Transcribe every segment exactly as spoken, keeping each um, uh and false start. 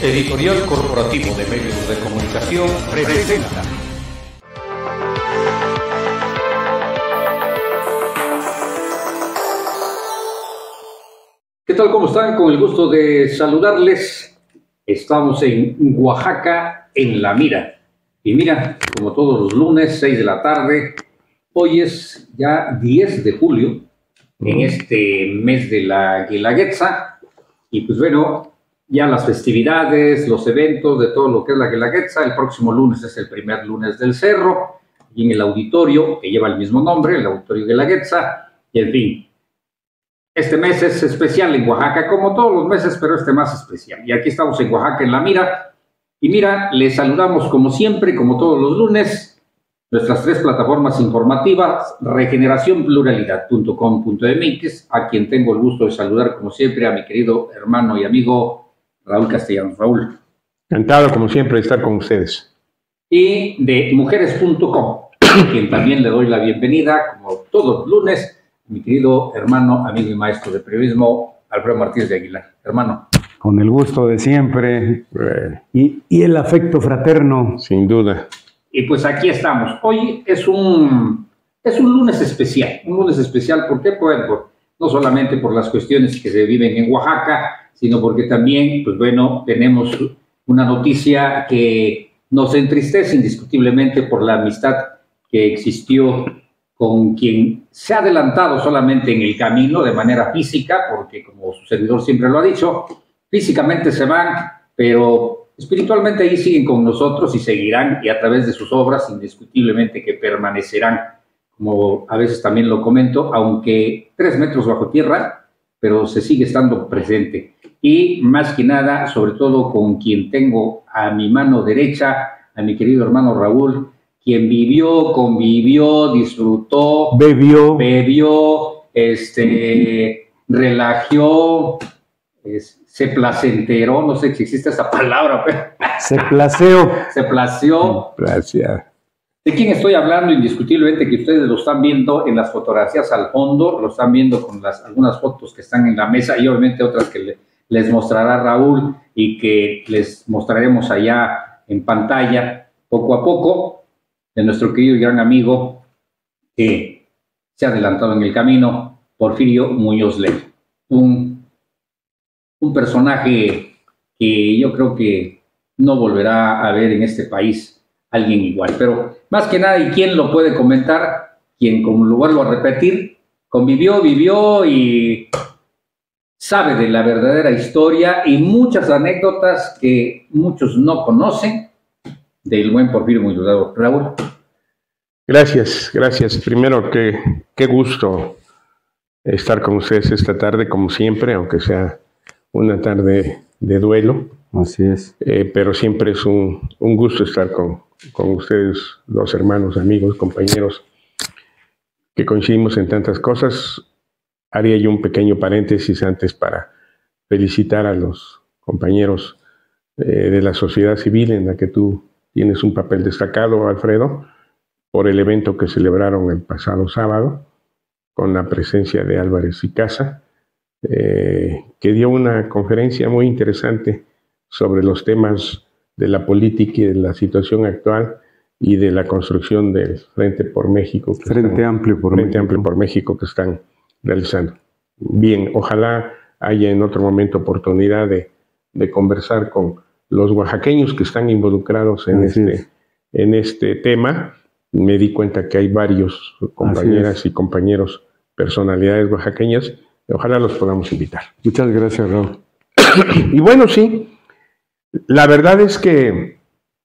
Editorial Corporativo de Medios de Comunicación presenta. ¿Qué tal? ¿Cómo están? Con el gusto de saludarles. Estamos en Oaxaca, en La Mira. Y mira, como todos los lunes, seis de la tarde, hoy es ya diez de julio, en este mes de la Guelaguetza. Y pues bueno, ya las festividades, los eventos de todo lo que es la Guelaguetza. El próximo lunes es el primer lunes del Cerro, y en el auditorio, que lleva el mismo nombre, el Auditorio Guelaguetza. Y en fin, este mes es especial en Oaxaca, como todos los meses, pero este más especial. Y aquí estamos en Oaxaca, en La Mira. Y mira, les saludamos como siempre, como todos los lunes, nuestras tres plataformas informativas, regeneración pluralidad punto com punto m x, a quien tengo el gusto de saludar como siempre, a mi querido hermano y amigo Raúl Castellanos. Raúl. Encantado, como siempre, de estar con ustedes. Y de mujeres punto com, a quien también le doy la bienvenida, como todos los lunes, mi querido hermano, amigo y maestro de periodismo, Alfredo Martínez de Aguilar. Hermano. Con el gusto de siempre eh, y, y el afecto fraterno. Sin duda. Y pues aquí estamos. Hoy es un, es un lunes especial. Un lunes especial, ¿por qué? Pues, pues, no solamente por las cuestiones que se viven en Oaxaca, sino porque también, pues bueno, tenemos una noticia que nos entristece indiscutiblemente por la amistad que existió con quien se ha adelantado solamente en el camino de manera física, porque como su servidor siempre lo ha dicho, físicamente se van, pero espiritualmente ahí siguen con nosotros y seguirán, y a través de sus obras indiscutiblemente que permanecerán, como a veces también lo comento, aunque tres metros bajo tierra, pero se sigue estando presente. Y más que nada, sobre todo con quien tengo a mi mano derecha, a mi querido hermano Raúl, quien vivió, convivió, disfrutó, bebió, bebió, este, relajó, es, se placenteró, no sé si existe esa palabra, pero se placeó. Se plació. Gracias. ¿De quién estoy hablando? Indiscutiblemente que ustedes lo están viendo en las fotografías al fondo, lo están viendo con las, algunas fotos que están en la mesa y obviamente otras que le, les mostrará Raúl y que les mostraremos allá en pantalla poco a poco, de nuestro querido y gran amigo que se ha adelantado en el camino, Porfirio Muñoz Ledo. Un, un personaje que yo creo que no volverá a ver en este país alguien igual. Pero más que nada, ¿y quién lo puede comentar? Quien, como lo vuelvo a repetir, convivió, vivió y sabe de la verdadera historia y muchas anécdotas que muchos no conocen del buen Porfirio Muñoz Ledo. Raúl. Gracias, gracias. Primero, qué, qué gusto estar con ustedes esta tarde, como siempre, aunque sea una tarde de duelo. Así es. Eh, pero siempre es un, un gusto estar con, con ustedes, los hermanos, amigos, compañeros, que coincidimos en tantas cosas. Haría yo un pequeño paréntesis antes para felicitar a los compañeros eh, de la sociedad civil en la que tú tienes un papel destacado, Alfredo, por el evento que celebraron el pasado sábado, con la presencia de Álvarez y Casa, eh, que dio una conferencia muy interesante sobre los temas de la política y de la situación actual y de la construcción del Frente por México. Frente están, Amplio por Frente México. Amplio por México que están realizando. Bien, ojalá haya en otro momento oportunidad de, de conversar con los oaxaqueños que están involucrados en este, en este tema. Me di cuenta que hay varios compañeras y compañeros, personalidades oaxaqueñas. Ojalá los podamos invitar. Muchas gracias, Raúl. Y bueno, sí, la verdad es que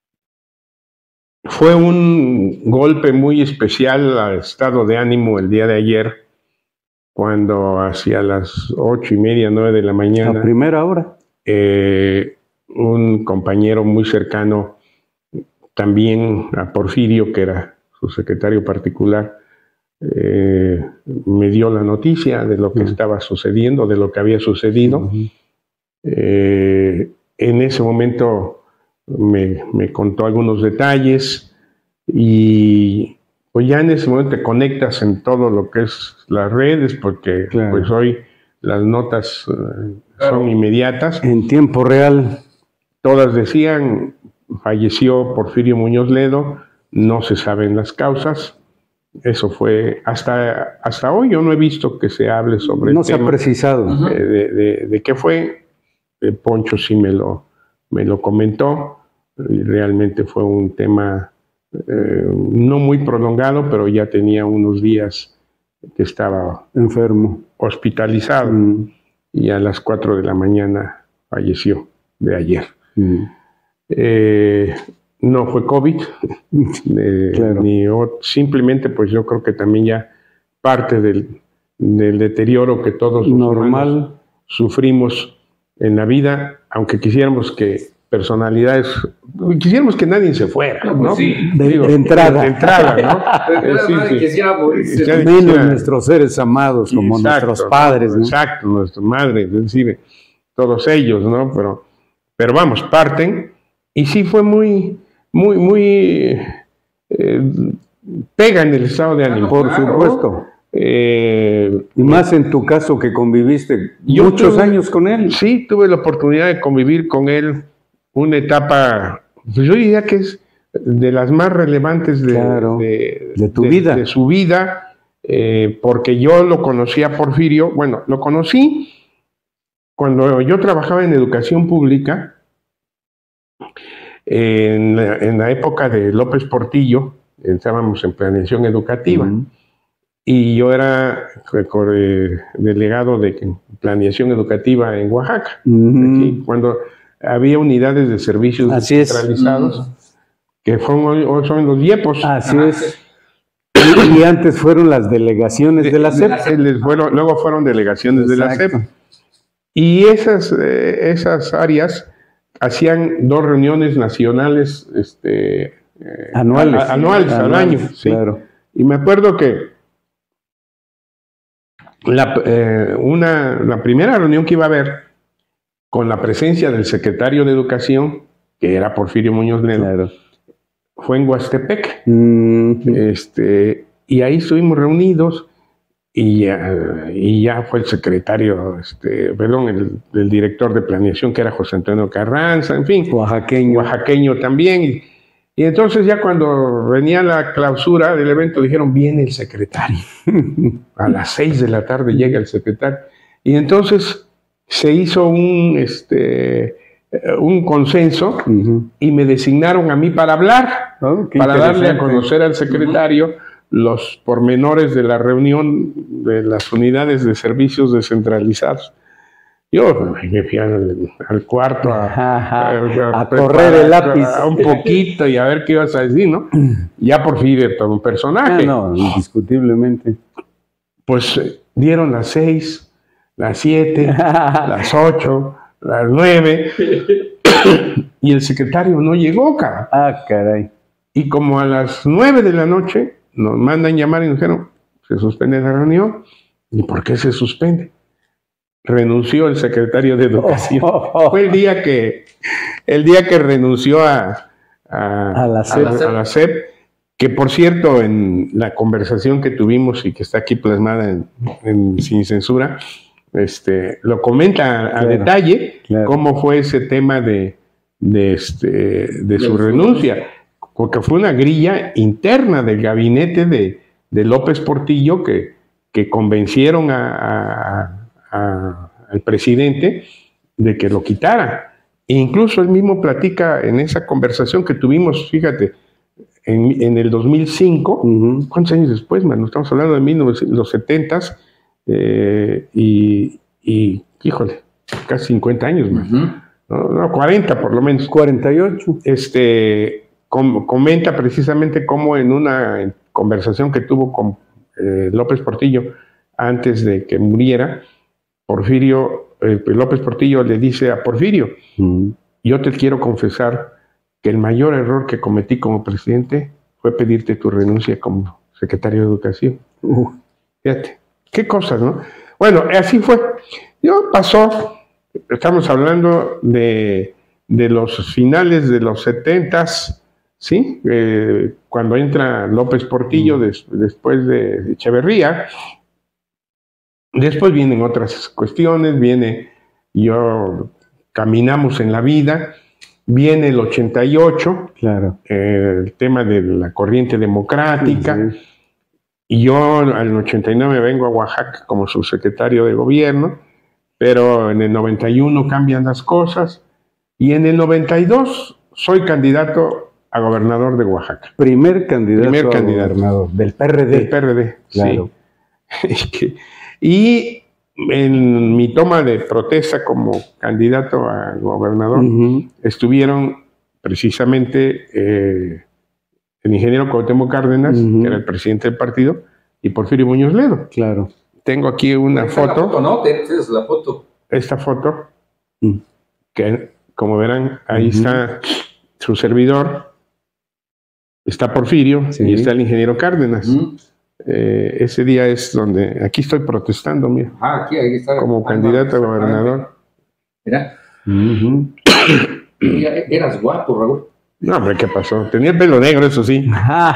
fue un golpe muy especial al estado de ánimo el día de ayer, cuando hacia las ocho y media, nueve de la mañana. A primera hora. Eh, un compañero muy cercano también a Porfirio, que era su secretario particular, eh, me dio la noticia de lo que uh-huh. estaba sucediendo, de lo que había sucedido. Uh-huh. Eh, en ese momento me, me contó algunos detalles y pues ya en ese momento te conectas en todo lo que es las redes, porque claro. pues hoy las notas uh, son inmediatas. En tiempo real. todas decían, falleció Porfirio Muñoz Ledo, no se saben las causas. Eso fue, hasta, hasta hoy yo no he visto que se hable sobre no el se tema, ha precisado. eh, de, de, de qué fue. Eh, Poncho sí me lo, me lo comentó, y realmente fue un tema eh, no muy prolongado, pero ya tenía unos días que estaba enfermo, hospitalizado, mm. y a las cuatro de la mañana falleció, de ayer. Mm. Eh, no fue COVID, eh, claro. ni simplemente pues yo creo que también ya parte del, del deterioro que todos los normal sufrimos en la vida, aunque quisiéramos que personalidades, quisiéramos que nadie se fuera, ¿no? Pues sí. de, Digo, de entrada. De entrada, ¿no? De entrada, sí, nadie sí. quisiera morirse. Menos quisiera, nuestros seres amados, como exacto, nuestros padres, ¿no? Exacto, nuestra madre, es decir, todos ellos, ¿no? Pero, pero vamos, parten, y sí fue muy, muy, muy, eh, pega en el estado de ánimo. Por claro. supuesto. Eh, y más en tu caso que conviviste muchos tuve, años con él. Sí, tuve la oportunidad de convivir con él una etapa, pues yo diría que es de las más relevantes de, claro, de, de tu de, vida. De su vida, eh, porque yo lo conocí a Porfirio, bueno, lo conocí cuando yo trabajaba en educación pública, en la, en la época de López Portillo, estábamos en planeación educativa. Uh-huh. Y yo era delegado de planeación educativa en Oaxaca, uh-huh. aquí, cuando había unidades de servicios Así descentralizados, uh-huh. que fueron, hoy son los IEPOS. Así Ajá. es. Y, y antes fueron las delegaciones de, de la SEP. De la, fueron, luego fueron delegaciones Exacto. de la SEP. Y esas, eh, esas áreas hacían dos reuniones nacionales este, eh, anuales, a, anuales, anuales al año. ¿Sí? Claro. Y me acuerdo que La, eh, una, la primera reunión que iba a haber, con la presencia del secretario de Educación, que era Porfirio Muñoz Ledo, claro. fue en Huastepec. Mm-hmm. este, y ahí estuvimos reunidos, y ya, y ya fue el secretario, este, perdón, el, el director de planeación, que era José Antonio Carranza, en fin. Oaxaqueño. Oaxaqueño también. Y, Y entonces ya cuando venía la clausura del evento dijeron, viene el secretario. A las seis de la tarde llega el secretario. Y entonces se hizo un, este, un consenso uh-huh. y me designaron a mí para hablar, oh, para darle a conocer al secretario uh-huh. los pormenores de la reunión de las unidades de servicios descentralizados. Yo me fui al, al cuarto a, a, a, a correr el lápiz a un poquito y a ver qué ibas a decir, ¿no? Ya por fin de todo un personaje. No, no, indiscutiblemente. Pues dieron las seis, las siete, las ocho, las nueve, y el secretario no llegó, cara. Ah, caray. Y como a las nueve de la noche nos mandan llamar y nos dijeron, se suspende la reunión. ¿Y por qué se suspende? Renunció el secretario de Educación. Oh, oh, oh. Fue el día que, el día que renunció a, a, a, la a, la, a la SEP, que por cierto, en la conversación que tuvimos y que está aquí plasmada en, en Sin Censura, este, lo comenta a, claro, detalle claro. cómo fue ese tema de, de, este, de su renuncia, porque fue una grilla interna del gabinete de, de López Portillo que, que convencieron a, a A, al presidente de que lo quitara. E incluso él mismo platica en esa conversación que tuvimos, fíjate, en, en el dos mil cinco, uh-huh. ¿cuántos años después, mano? Estamos hablando de mil novecientos setenta, eh, y, y, híjole, casi cincuenta años, man. Uh-huh. no, no, cuarenta por lo menos. cuarenta y ocho. Este, com, comenta precisamente cómo en una conversación que tuvo con eh, López Portillo antes de que muriera, Porfirio, eh, López Portillo le dice a Porfirio, mm. yo te quiero confesar que el mayor error que cometí como presidente fue pedirte tu renuncia como secretario de Educación. Uh. Fíjate, qué cosas, ¿no? Bueno, así fue. Yo pasó, estamos hablando de, de los finales de los setentas, ¿sí? Eh, cuando entra López Portillo mm. des, después de Echeverría. Después vienen otras cuestiones, viene, yo caminamos en la vida, viene el ochenta y ocho, claro. eh, el tema de la corriente democrática, Sí, sí. y yo al ochenta y nueve vengo a Oaxaca como subsecretario de gobierno, pero en el noventa y uno cambian las cosas, y en el noventa y dos soy candidato a gobernador de Oaxaca. Primer candidato Primer a candidato. gobernador del P R D. Del P R D, Claro. sí. Y en mi toma de protesta como candidato a gobernador, Uh-huh. estuvieron precisamente eh, el ingeniero Cuauhtémoc Cárdenas, Uh-huh. que era el presidente del partido, y Porfirio Muñoz Ledo. Claro. Tengo aquí una Ahí está foto, la foto, ¿no? Tienes la foto. esta foto, Mm. que como verán, ahí Ujú. está su servidor, está Porfirio Sí. y está el ingeniero Cárdenas. Mm. Eh, ese día es donde, aquí estoy protestando, mira, Ah, aquí, aquí está. como Ah, candidato a no, gobernador. Mira, Uh-huh. mira, eras guapo, Raúl. No, hombre, ¿qué pasó? Tenía el pelo negro, eso sí.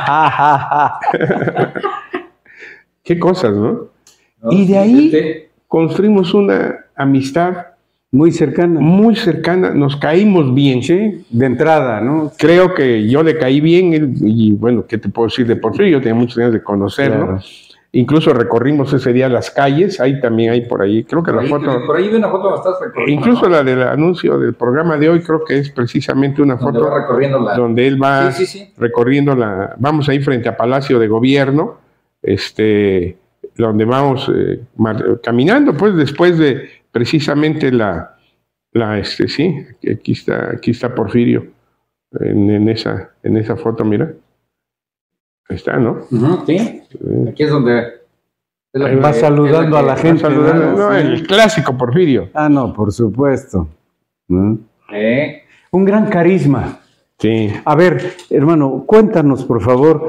Qué cosas, ¿no? ¿No? Y de ahí Este, construimos una amistad Muy cercana. muy cercana, nos caímos bien. Sí, de entrada, ¿no? Creo que yo le caí bien, él- y bueno, ¿qué te puedo decir de Porfirio? Yo tenía muchos años de conocerlo. Claro. Incluso recorrimos ese día las calles, ahí también hay por ahí, creo que por la ahí, foto, por ahí vi una foto donde estás recorriendo. incluso ¿no? la del anuncio del programa de hoy, creo que es precisamente una Donde foto va recorriendo la. donde él va Sí, sí, sí. recorriendo la, vamos ahí frente a Palacio de Gobierno, este, donde vamos eh, mar- caminando, pues después de precisamente la, la este, sí, aquí está, aquí está Porfirio, en, en esa, en esa foto, mira, ahí está, ¿no? Ujú, sí. Eh, Aquí es donde. es la Ahí que- va es saludando que- a la gente, saludando, ¿no? no, Sí. el clásico Porfirio. Ah, no, por supuesto. ¿No? Eh, Un gran carisma. Sí. A ver, hermano, cuéntanos, por favor,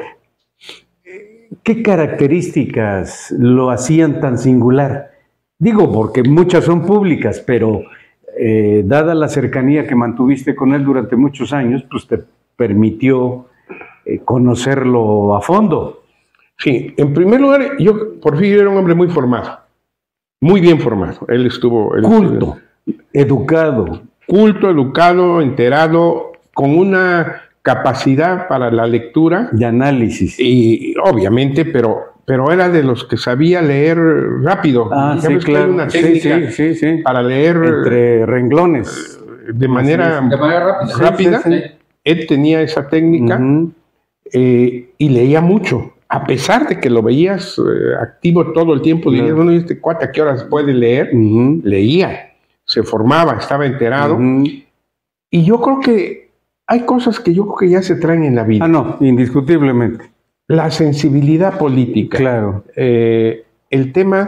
¿qué características lo hacían tan singular? Digo, porque muchas son públicas, pero eh, dada la cercanía que mantuviste con él durante muchos años, pues te permitió eh, conocerlo a fondo. Sí, en primer lugar, yo, Porfirio era un hombre muy formado, muy bien formado. Él estuvo... él Culto, educado. estuvo culto, educado, enterado, con una capacidad para la lectura, De análisis. y obviamente, pero, pero era de los que sabía leer rápido. Ah, Ya sí, ves que hay claro. una Sí, técnica sí, sí, sí. para leer Entre renglones. de manera de manera rápida. rápida. Sí, sí, sí. Él tenía esa técnica. Ujú. eh, y leía mucho, a pesar de que lo veías eh, activo todo el tiempo, Claro. dirías, bueno, ¿y este cuate a qué horas puede leer? Ujú. Leía, se formaba, estaba enterado, Ujú. y yo creo que hay cosas que yo creo que ya se traen en la vida. Ah, no, indiscutiblemente. La sensibilidad política, Claro. eh, el tema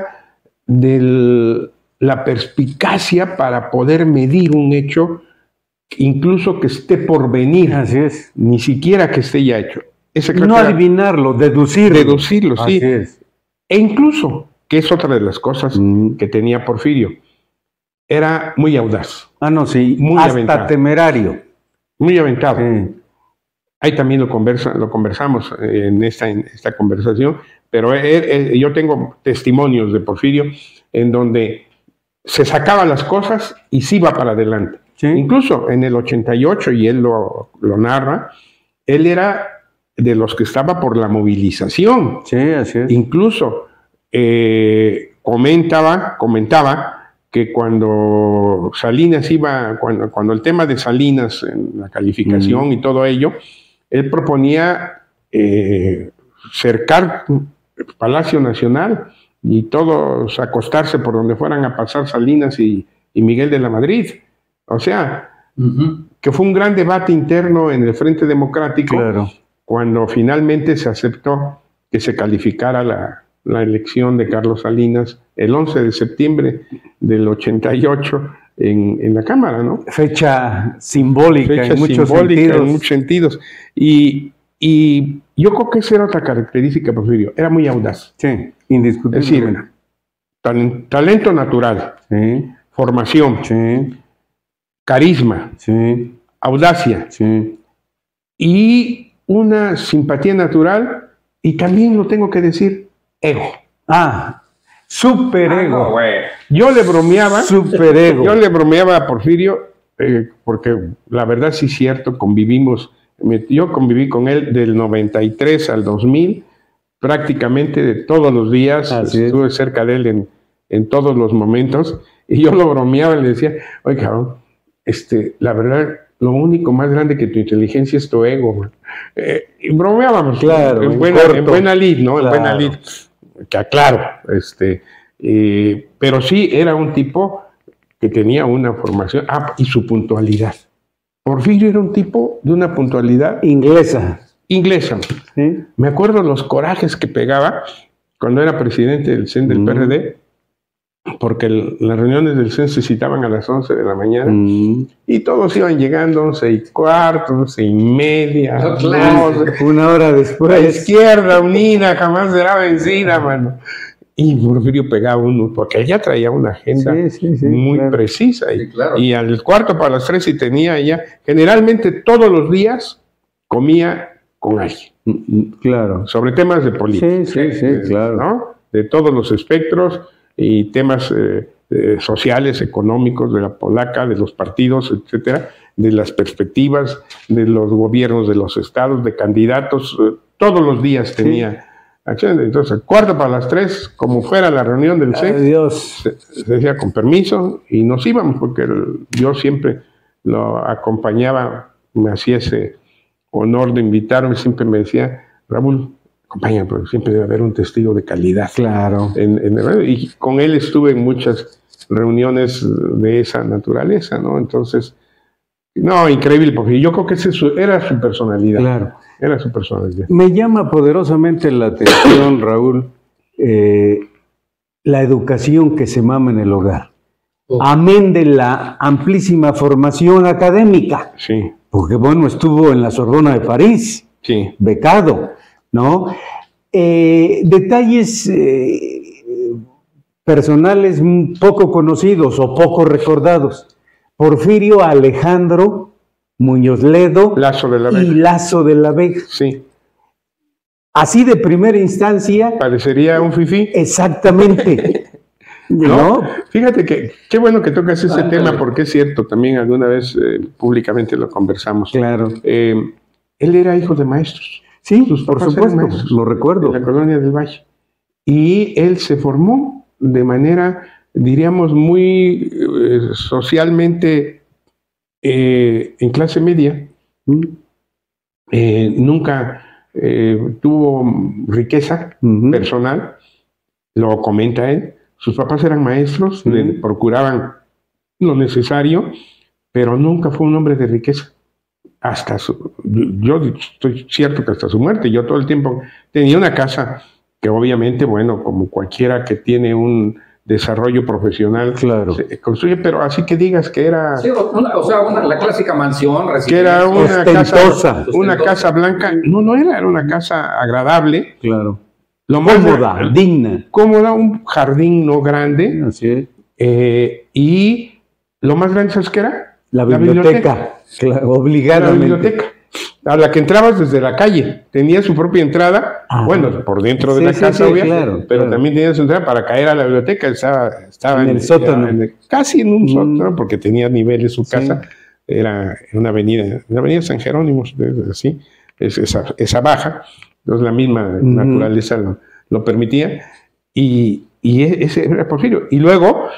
de la perspicacia para poder medir un hecho, incluso que esté por venir, Así es. ni siquiera que esté ya hecho. Ese creo No que era- adivinarlo, deducirlo. Deducirlo, sí. Así es. E incluso, que es otra de las cosas Mm. que tenía Porfirio, era muy audaz, Ah, no, sí. Muy Hasta aventado. temerario. muy aventado. Sí. Ahí también lo, conversa, lo conversamos eh, en esta, en esta conversación, pero eh, eh, yo tengo testimonios de Porfirio en donde se sacaba las cosas y se iba para adelante. Sí. Incluso en el ochenta y ocho, y él lo, lo narra, él era de los que estaba por la movilización. Sí, así es. Incluso eh, comentaba, comentaba que cuando Salinas iba, cuando, cuando el tema de Salinas en la calificación Mm. y todo ello, él proponía eh, cercar Palacio Nacional y todos acostarse por donde fueran a pasar Salinas y, y Miguel de la Madrid. O sea, Ujú. que fue un gran debate interno en el Frente Democrático Claro. cuando finalmente se aceptó que se calificara la, la elección de Carlos Salinas el once de septiembre del ochenta y ocho en, en la Cámara, ¿no? Fecha simbólica Fecha en muchos simbólica sentidos. en muchos sentidos. Y, y yo creo que esa era otra característica de Porfirio, era muy audaz. Sí, Es indiscutiblemente. decir, tal- talento natural, Sí, formación, sí, carisma, sí, audacia sí. y una simpatía natural, y también lo tengo que decir, ego. Ah, superego. Ah, no, güey. Yo le bromeaba, Superego. yo le bromeaba a Porfirio eh, porque la verdad sí es cierto, convivimos, yo conviví con él del noventa y tres al dos mil, prácticamente de todos los días, Así estuve es. cerca de él en, en todos los momentos, y yo lo bromeaba y le decía, oye cabrón, este, la verdad, lo único más grande que tu inteligencia es tu ego, man. Eh, y bromeábamos, Claro, en, en buena, corto. en buena lid, ¿no? En Claro. buena lid, que aclaro, este, eh, pero sí era un tipo que tenía una formación, ah, y su puntualidad. Porfirio era un tipo de una puntualidad Inglesa. inglesa. ¿Sí? Me acuerdo los corajes que pegaba cuando era presidente del C E N del Mm. P R D, porque el, las reuniones del C E N se citaban a las once de la mañana, Mm. y todos iban llegando once y cuarto, once y media, No, claro. doce. Una hora La después. izquierda unida jamás será vencida, mano. Y Porfirio pegaba uno, porque ella traía una agenda Sí, sí, sí, muy claro. precisa. Y, Sí, claro. y al cuarto para las tres y tenía ella, generalmente todos los días comía con alguien, Mm, mm, Claro. sobre temas de política. Sí, sí, sí, eh, claro. ¿no? De todos los espectros y temas eh, eh, sociales, económicos, de la polaca, de los partidos, etcétera, de las perspectivas, de los gobiernos de los estados, de candidatos, eh, todos los días tenía acción. Entonces, el cuarto para las tres, como fuera la reunión del C E N, Adiós. se, se decía con permiso y nos íbamos, porque el- yo siempre lo acompañaba, me hacía ese honor de invitarme, siempre me decía, Raúl, acompáñame, porque siempre debe haber un testigo de calidad. Claro. En, en el- y con él estuve en muchas reuniones de esa naturaleza, ¿no? Entonces, no, increíble, porque yo creo que ese su- era su personalidad. Claro. Era su personalidad. Me llama poderosamente la atención, Raúl, eh, la educación que se mama en el hogar. Oh. Amén de la amplísima formación académica, Sí, porque bueno, estuvo en la Sorbona de París, sí. becado, ¿no? Eh, detalles eh, personales poco conocidos o poco recordados. Porfirio Alejandro Muñoz Ledo Lazo de la y Vega. Lazo de la Vega. Sí. Así de primera instancia, Parecería un fifí. exactamente. ¿No? ¿No? Fíjate que qué bueno que tocas ese Ándale. tema, porque es cierto, también alguna vez eh, públicamente lo conversamos. Claro. Eh, él era hijo de maestros Sí, Sus por papás supuesto, eran maestros lo recuerdo. en la colonia del Valle. Y él se formó de manera, diríamos, muy eh, socialmente eh, en clase media. Mm. Eh, nunca eh, tuvo riqueza Ujú. personal, lo comenta él. Sus papás eran maestros, Sí. le procuraban lo necesario, pero nunca fue un hombre de riqueza. Hasta su, yo estoy cierto que hasta su muerte, yo todo el tiempo tenía una casa que obviamente, bueno, como cualquiera que tiene un desarrollo profesional, Claro. se construye, pero así que digas que era, Sí, o, una- o sea, una- la clásica mansión, que era residencia. una Ostentosa. casa, una Ostentosa. casa blanca, no, no era, era una casa agradable, Claro. lo más Cómoda, digna. cómoda, un jardín no grande, Así es. eh, y lo más grande, ¿sabes qué era? La La biblioteca, claro, La obligadamente. biblioteca, a la que entrabas desde la calle. Tenía su propia entrada, Ajá. bueno, por dentro de Sí, la sí, casa, sí, obvia, claro, pero claro. también tenía su entrada para caer a la biblioteca. Estaba, estaba En el sótano. en el- casi en un Mm. sótano, porque tenía niveles su Sí. casa. Era en una avenida, en la avenida San Jerónimo, así, es, esa, esa baja. Entonces la misma Mm. naturaleza lo, lo permitía. Y, y e- ese era Porfirio. Y luego,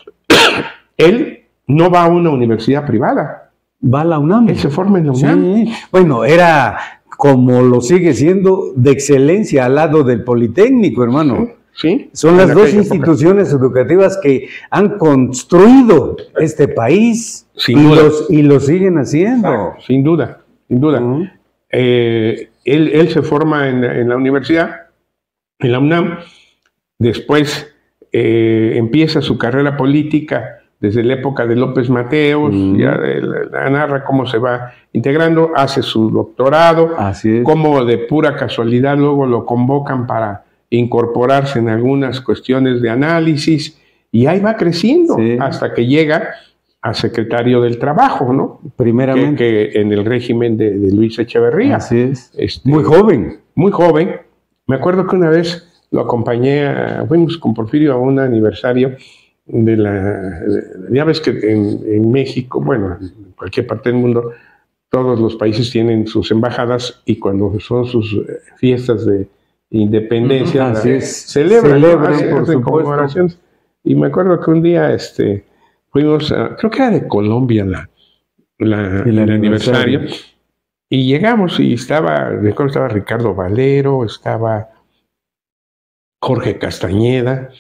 él no va a una universidad privada. Va a la UNAM. Él se forma en la UNAM. Sí. Bueno, era como lo sigue siendo de excelencia al lado del Politécnico, hermano. Sí. Son En las dos aquella época. instituciones educativas que han construido este país Sin y, duda. los, y lo siguen haciendo. Ah, sin duda, sin duda. Ujú. Eh, él, él se forma en, en la universidad, en la UNAM. Después eh, empieza su carrera política desde la época de López Mateos. Mm. Ya él, él narra cómo se va integrando, hace su doctorado, Así es. cómo de pura casualidad luego lo convocan para incorporarse en algunas cuestiones de análisis, y ahí va creciendo Sí. hasta que llega a secretario del Trabajo, ¿no? Que, Primeramente. que en el régimen de, de Luis Echeverría. Así es. Este, Muy joven. muy joven. Me acuerdo que una vez lo acompañé, a- fuimos con Porfirio a un aniversario de la... Ya ves que en, en México, bueno, en cualquier parte del mundo, todos los países tienen sus embajadas y cuando son sus fiestas de independencia, uh-huh, la, así es, celebran, celebran, hacen, por hacen supuesto. conmemoraciones. Y me acuerdo que un día este, fuimos, a, creo que era de Colombia la, la, el, el aniversario, aniversario, y llegamos y estaba, recuerdo estaba Ricardo Valero, estaba Jorge Castañeda,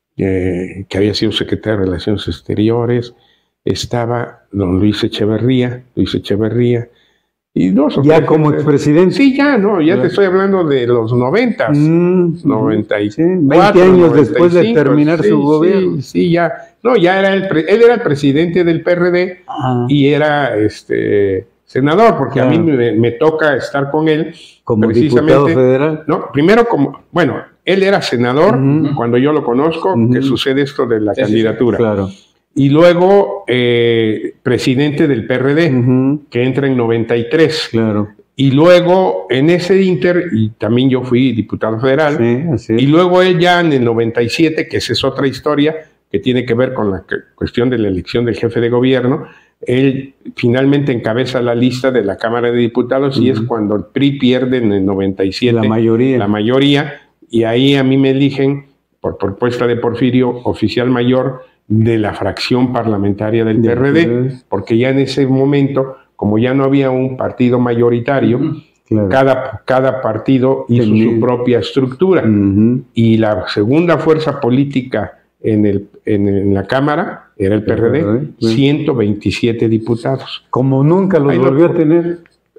eh, que había sido secretario de Relaciones Exteriores, estaba don Luis Echeverría, Luis Echeverría, y dos ya como expresidente. Sí, ya, no, ya claro. Te estoy hablando de los noventas, mm, noventa y cuatro, sí, veinte años noventa y cinco, después de terminar sí, su gobierno. Sí, sí, ya, no, ya era el, él era el presidente del P R D Ajá. y era este senador, porque claro. a mí me, me toca estar con él. Como diputado federal. No, primero como, bueno, él era senador uh-huh. cuando yo lo conozco, uh-huh. que sucede esto de la sí, candidatura. Sí, claro. Y luego eh, presidente del P R D, uh-huh. que entra en noventa y tres. Claro. Y luego en ese inter, y también yo fui diputado federal, sí, así es. Y luego él ya en el noventa y siete, que esa es otra historia, que tiene que ver con la cuestión de la elección del jefe de gobierno, él finalmente encabeza la lista de la Cámara de Diputados uh-huh. y es cuando el P R I pierde en el noventa y siete la mayoría. la mayoría, y ahí a mí me eligen, por propuesta de Porfirio, oficial mayor de la fracción parlamentaria del P R D, porque ya en ese momento, como ya no había un partido mayoritario, uh-huh. claro. cada, cada partido hizo Tenía. su propia estructura, uh-huh. y la segunda fuerza política en, el, en, en la Cámara era el P R D, P R D sí. ciento veintisiete diputados. Como nunca los Ahí volvió lo, a tener.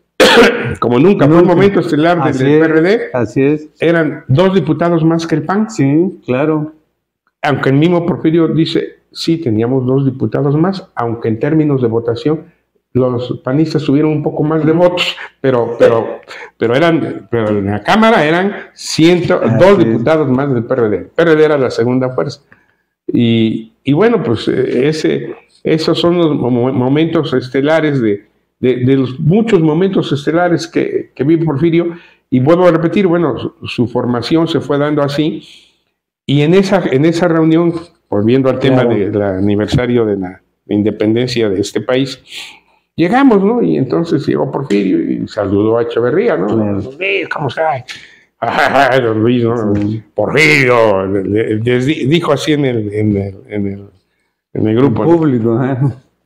Como nunca, fue un momento estelar del, del es, P R D. Así es. Eran dos diputados más que el P A N. Sí, claro. Aunque el mismo Porfirio dice, sí, teníamos dos diputados más, aunque en términos de votación los panistas tuvieron un poco más de votos, pero, pero, pero, eran, pero en la Cámara eran ciento, dos diputados más del P R D. El P R D era la segunda fuerza. Y, y bueno, pues ese, esos son los momentos estelares de, de, de los muchos momentos estelares que, que vi Porfirio. Y vuelvo a repetir, bueno, su, su formación se fue dando así. Y en esa, en esa reunión, volviendo al tema claro. del aniversario de la independencia de este país, llegamos, ¿no? Y entonces llegó Porfirio y saludó a Echeverría, ¿no? Claro. Luis, ¿cómo está? Ah, don Luis, ¿no? Sí. Porfirio, les dijo así en el, en el, en el, en el grupo. El público, ¿eh?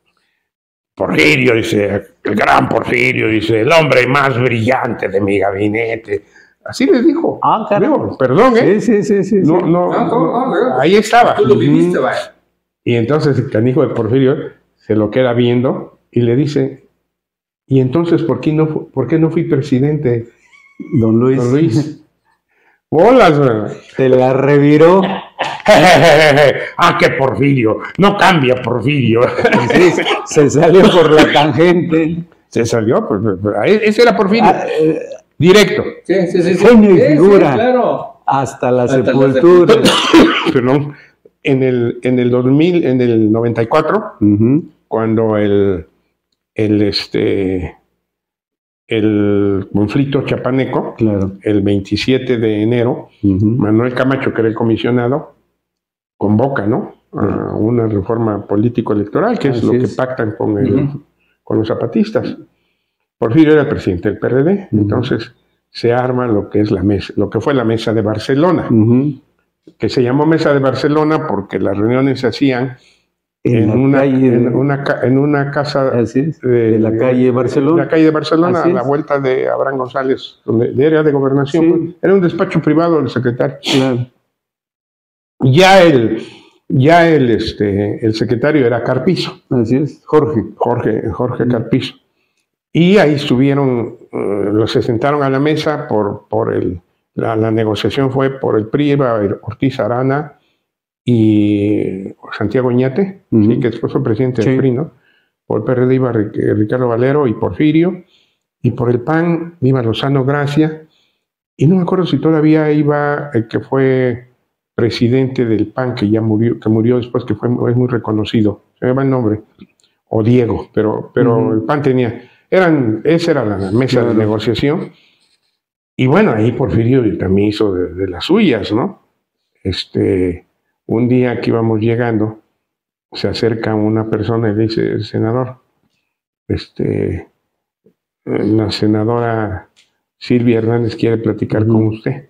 Porfirio, dice, el gran Porfirio, dice, el hombre más brillante de mi gabinete. Así les dijo. Ah, claro. Perdón, ¿eh? Sí, sí, sí. sí no, no, no, no, no, ahí estaba. Tú lo viviste, vaya. Y entonces el canijo de Porfirio se lo queda viendo y le dice, ¿y entonces por qué no, por qué no fui presidente? Don Luis. Don Luis. Bolas, man. Te la reviró. Ah, que Porfirio. No cambia Porfirio. Sí, se salió por la tangente. Se salió, pues, ese era Porfirio. Ah, eh, Directo. Sí, sí, sí. sí. Genio y sí, figura. Sí, claro. Hasta la Hasta sepultura. La Perdón. En el, en el dos mil, en el noventa y cuatro, uh-huh. cuando el, el, este, el conflicto chapaneco, claro. el veintisiete de enero, uh-huh. Manuel Camacho, que era el comisionado, convoca, ¿no? Uh-huh. a una reforma político-electoral, que Así es lo es. que pactan con, el, uh-huh. con los zapatistas. Porfirio era el presidente del P R D, uh-huh. entonces se arma lo que es la mesa, lo que fue la mesa de Barcelona, uh-huh. que se llamó mesa de Barcelona porque las reuniones se hacían en, en, una, calle, en, una, en una casa de, de la calle de Barcelona, la calle de Barcelona, a la vuelta de Abraham González, donde, de área de gobernación. Sí. Era un despacho privado del secretario. Claro. Ya el, ya el, este, el secretario era Carpizo. Así es, Jorge. Jorge, Jorge uh-huh. Carpizo. Y ahí estuvieron, uh, los se sentaron a la mesa por, por el, la, la negociación fue por el P R I, Ortiz Arana y Santiago Oñate, uh-huh. sí, que después fue presidente sí. del P R I, ¿no? Por el P R D iba Ricardo Valero y Porfirio, y por el P A N iba Lozano Gracia, y no me acuerdo si todavía iba el que fue presidente del P A N, que ya murió, que murió después, que fue es muy reconocido, se me va el nombre, o Diego, pero, pero uh-huh. el P A N tenía... Eran, esa era la mesa claro. de negociación. Y bueno, ahí Porfirio también hizo de, de las suyas, ¿no? Este, un día que íbamos llegando, se acerca una persona y le dice, senador, este, la senadora Silvia Hernández quiere platicar uh-huh. con usted.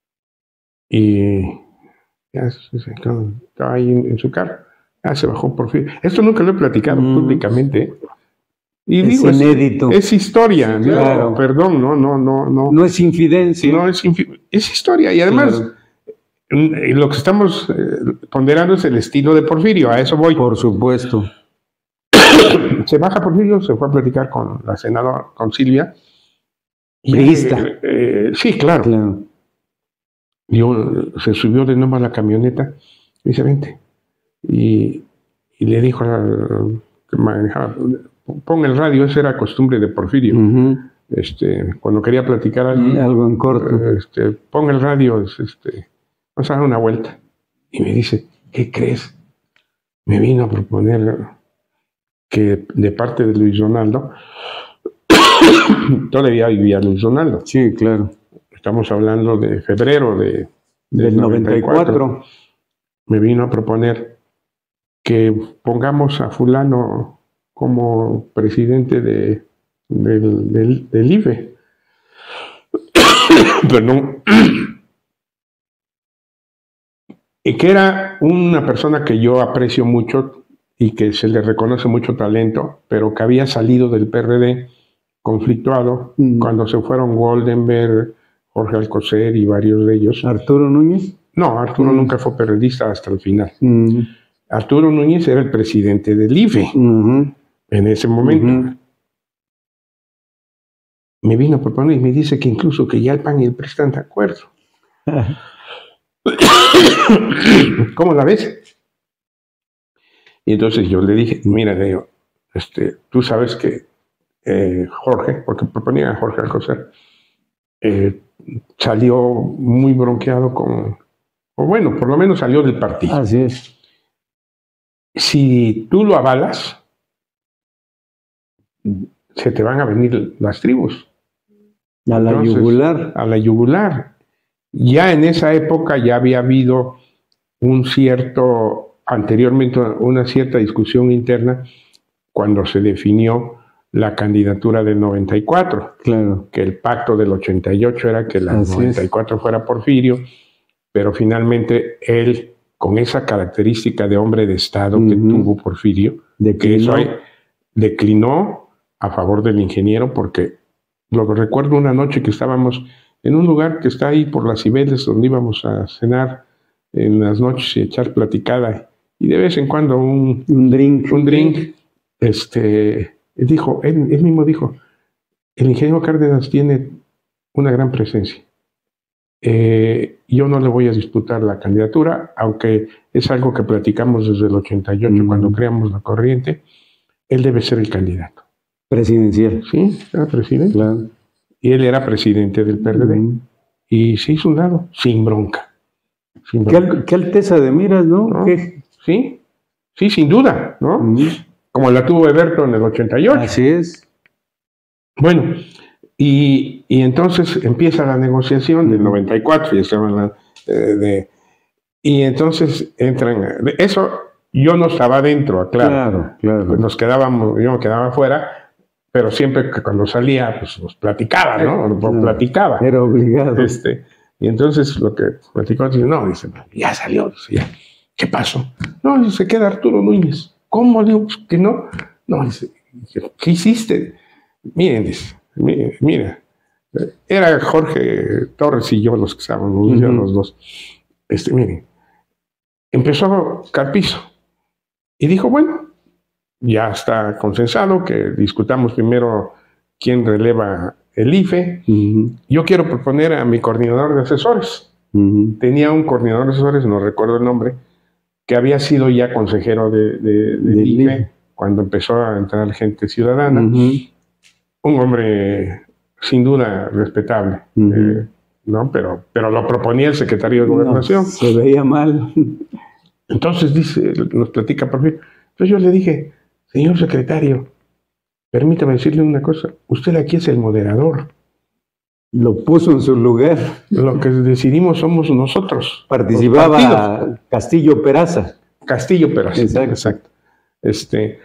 Y ya se quedó ahí en, en su carro. Ya se bajó por fin. Esto nunca lo he platicado uh-huh. públicamente. Y es digo, inédito. Es, es historia, sí, claro. no, perdón, no, no, no, no. No es infidencia. No es infi- es historia. Y además, claro. lo que estamos eh, ponderando es el estilo de Porfirio, a eso voy. Por supuesto. Se baja Porfirio, se fue a platicar con la senadora, con Silvia. Y eh, eh, sí, claro. claro. Yo, se subió de nuevo a la camioneta y dice, vente. Y, y le dijo a la que manejaba, pon el radio, esa era costumbre de Porfirio. Uh-huh. Este, cuando quería platicar algo, algo en corto, este, pon el radio, este, vamos a dar una vuelta. Y me dice, ¿qué crees? Me vino a proponer que de parte de Luis Donaldo, todavía vivía Luis Donaldo. Sí, claro. Estamos hablando de febrero de, de del noventa y cuatro. Me vino a proponer que pongamos a fulano como presidente de, del, del, del I F E. Perdón. Y que era una persona que yo aprecio mucho y que se le reconoce mucho talento, pero que había salido del P R D conflictuado mm. cuando se fueron Goldenberg, Jorge Alcocer y varios de ellos. ¿Arturo Núñez? No, Arturo mm. nunca fue periodista hasta el final. Mm. Arturo Núñez era el presidente del I F E mm-hmm. en ese momento. Mm-hmm. Me vino a proponer y me dice que incluso que ya el P A N y el P R I están de acuerdo. ¿Cómo la ves? Y entonces yo le dije, mira, Leo, este, tú sabes que eh, Jorge, porque proponía a Jorge Alcocer, eh, salió muy bronqueado con, o bueno, por lo menos salió del partido. Así es. Si tú lo avalas, se te van a venir las tribus. A la Entonces, yugular. A la yugular. Ya en esa época ya había habido un cierto, anteriormente una cierta discusión interna cuando se definió la candidatura del noventa y cuatro. Claro. Que el pacto del ochenta y ocho era que la noventa y cuatro fuera Porfirio, pero finalmente él, con esa característica de hombre de Estado uh-huh. que tuvo Porfirio, declinó. que eso hay, declinó a favor del ingeniero, porque lo que recuerdo una noche que estábamos en un lugar que está ahí por las Cibeles, donde íbamos a cenar en las noches y echar platicada, y de vez en cuando un, un drink, un drink, este, dijo, él, él mismo dijo, el ingeniero Cárdenas tiene una gran presencia. Eh, yo no le voy a disputar la candidatura, aunque es algo que platicamos desde el ochenta y ocho, mm. cuando creamos la corriente, él debe ser el candidato. Presidencial. Sí, era presidente. Claro. Y él era presidente del P R D. Mm. Y se hizo un lado, sin bronca. Sin bronca. ¿Qué, qué alteza de miras, ¿no? ¿No? ¿Qué? Sí, sí, sin duda, ¿no? Mm. Como la tuvo Eberto en el ochenta y ocho. Así es. Bueno, y, y entonces empieza la negociación del noventa y cuatro, y, estaban la, eh, de, y entonces entran, eso yo no estaba dentro, claro, claro, claro. Pues nos quedábamos, yo me quedaba afuera, pero siempre que cuando salía, pues nos platicaba, ¿no? Claro, platicaba. Era obligado. Este, y entonces lo que platicó, dice, no, dice, ya salió, dice, ya. ¿Qué pasó? No, dice, se queda Arturo Núñez. ¿Cómo? Digo, pues, que no. No, dice, ¿qué hiciste? Miren, dice, mira, mira, era Jorge Torres y yo los que estábamos, uh-huh. los dos. Este, miren, empezó Carpizo y dijo, bueno, ya está consensado que discutamos primero quién releva el I F E. Uh-huh. Yo quiero proponer a mi coordinador de asesores. Uh-huh. Tenía un coordinador de asesores, no recuerdo el nombre, que había sido ya consejero de, de, de, de I F E cuando empezó a entrar gente ciudadana. Uh-huh. Un hombre sin duda respetable, uh-huh. eh, ¿no? Pero, pero lo proponía el secretario de Gobernación. No, se veía mal. Entonces dice, nos platica por fin. Entonces yo le dije, señor secretario, permítame decirle una cosa, usted aquí es el moderador. Lo puso en su lugar. Lo que decidimos somos nosotros. Participaba Castillo Peraza. Castillo, pero así. Exacto. Exacto. Este,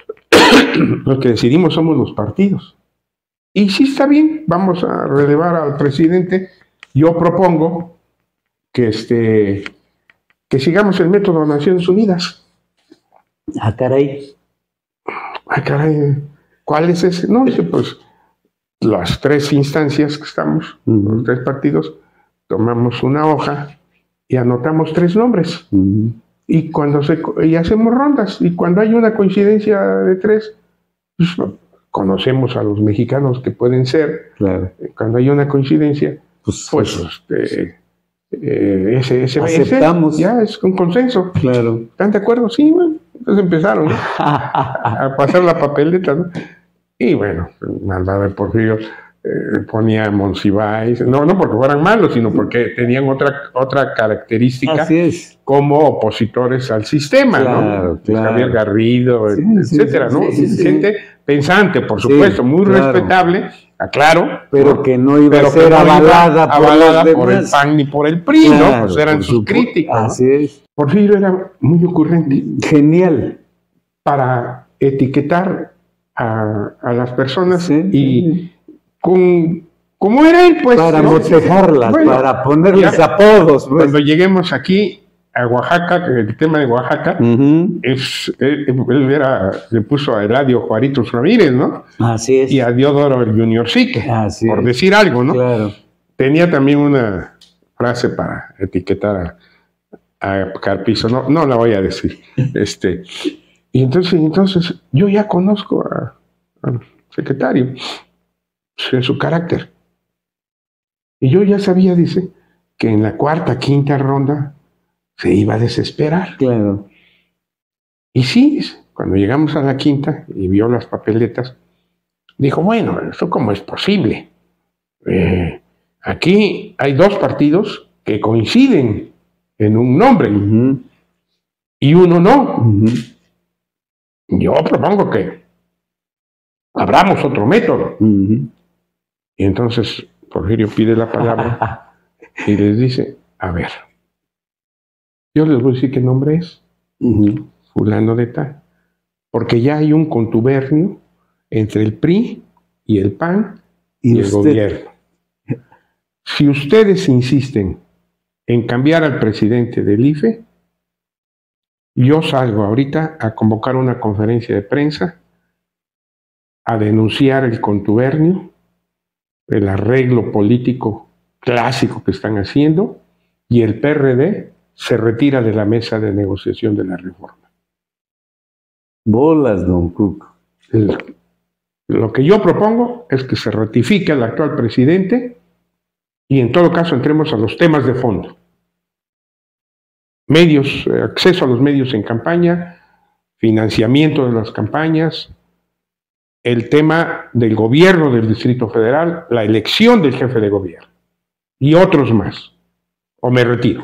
lo que decidimos somos los partidos. Y sí está bien, vamos a relevar al presidente. Yo propongo que, este, que sigamos el método de Naciones Unidas. Ah, caray. Ah, caray, ¿cuál es ese? No, dice, pues las tres instancias que estamos, uh-huh. los tres partidos, tomamos una hoja y anotamos tres nombres. Uh-huh. Y cuando se y hacemos rondas, y cuando hay una coincidencia de tres, pues, conocemos a los mexicanos que pueden ser. Claro. Cuando hay una coincidencia, pues, pues este, eh, ese, ese aceptamos. Ese, ya es un consenso. Claro. ¿Están de acuerdo? Sí, bueno. Entonces empezaron, ¿no? a pasar la papeleta, ¿no? Y bueno, Malvado de Porfirio eh, ponía a Monsiváis, no, no porque fueran malos, sino porque tenían otra, otra característica. Así es. Como opositores al sistema, claro, ¿no? Claro. Javier Garrido, sí, etcétera, sí, ¿no? Sí, sí, Gente sí. pensante, por supuesto, sí, muy claro. respetable, aclaro. Pero ¿no? que no iba pero a ser no avalada, iba por, avalada los por el demás. P A N ni por el P R I, claro, ¿no? Pues eran sus críticos. Así ¿no? es. Porfirio era muy ocurrente. Genial. Para etiquetar a, a las personas sí, y sí. con como era él, pues. Para ¿no? motejarlas, bueno, para ponerles ya, apodos. Pues. Cuando lleguemos aquí a Oaxaca, el tema de Oaxaca, uh-huh. es, él, él era, le puso a Eladio Juaritos Ramírez, ¿no? Así es. Y a Diodoro el Junior Sique, Así por es. decir algo, ¿no? Claro. Tenía también una frase para etiquetar a, a Carpizo, no, no la voy a decir. este, y entonces, entonces yo ya conozco a, al secretario, en su carácter. Y yo ya sabía, dice, que en la cuarta, quinta ronda se iba a desesperar. Claro. Y sí, dice, cuando llegamos a la quinta y vio las papeletas, dijo, bueno, ¿esto cómo es posible? Eh, aquí hay dos partidos que coinciden en un nombre uh-huh. y uno no. Uh-huh. Yo propongo que abramos otro método. Uh-huh. Y entonces Porfirio pide la palabra y les dice, a ver, yo les voy a decir qué nombre es, uh-huh. fulano de tal, porque ya hay un contubernio entre el P R I y el P A N y, y el gobierno. Si ustedes insisten en cambiar al presidente del I F E, yo salgo ahorita a convocar una conferencia de prensa, a denunciar el contubernio, el arreglo político clásico que están haciendo, y el P R D se retira de la mesa de negociación de la reforma. Bolas, don Cook. El, lo que yo propongo es que se ratifique al actual presidente y en todo caso entremos a los temas de fondo. Medios, acceso a los medios en campaña, financiamiento de las campañas, el tema del gobierno del Distrito Federal, la elección del jefe de gobierno y otros más. O me retiro.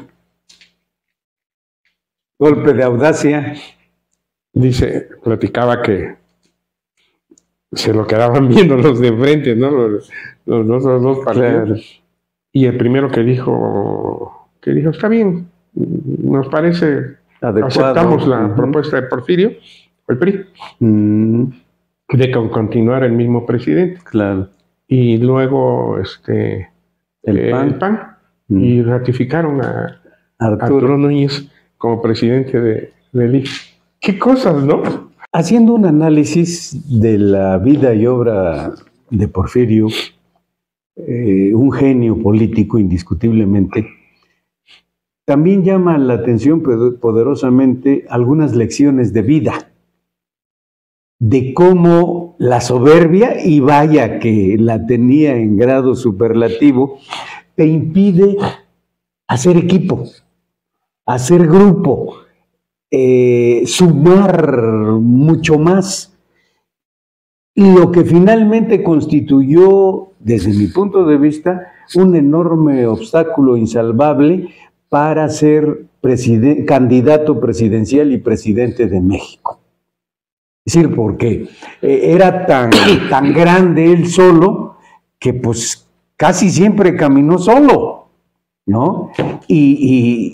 Golpe de audacia. Dice, platicaba que se lo quedaban viendo los de enfrente, ¿no? Los, los, los, los dos partidos. Claro. Y el primero que dijo, que dijo, está bien, nos parece, adecuado. Aceptamos la uh-huh. propuesta de Porfirio, el P R I. Uh-huh. De continuar el mismo presidente. Claro. Y luego este el eh, P A N, el P A N mm. y ratificaron a Arturo, Arturo Núñez como presidente de, del I F E. ¿Qué cosas, no? Haciendo un análisis de la vida y obra de Porfirio, eh, un genio político indiscutiblemente, también llama la atención poderosamente algunas lecciones de vida, de cómo la soberbia, y vaya que la tenía en grado superlativo, te impide hacer equipo, hacer grupo, eh, sumar mucho más. Lo que finalmente constituyó, desde mi punto de vista, un enorme obstáculo insalvable para ser presiden- candidato presidencial y presidente de México. Es decir, porque era tan, tan grande él solo que pues casi siempre caminó solo, ¿no? Y,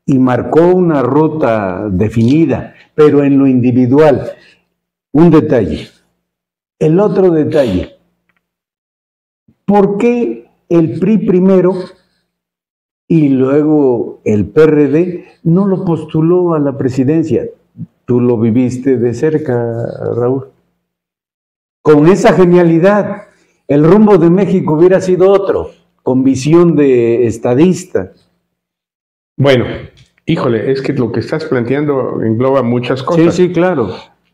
y marcó una ruta definida, pero en lo individual. Un detalle. El otro detalle. ¿Por qué el P R I primero y luego el P R D no lo postuló a la presidencia? Tú lo viviste de cerca, Raúl. Con esa genialidad, el rumbo de México hubiera sido otro, con visión de estadista. Bueno, híjole, es que lo que estás planteando engloba muchas cosas. Sí, sí, claro.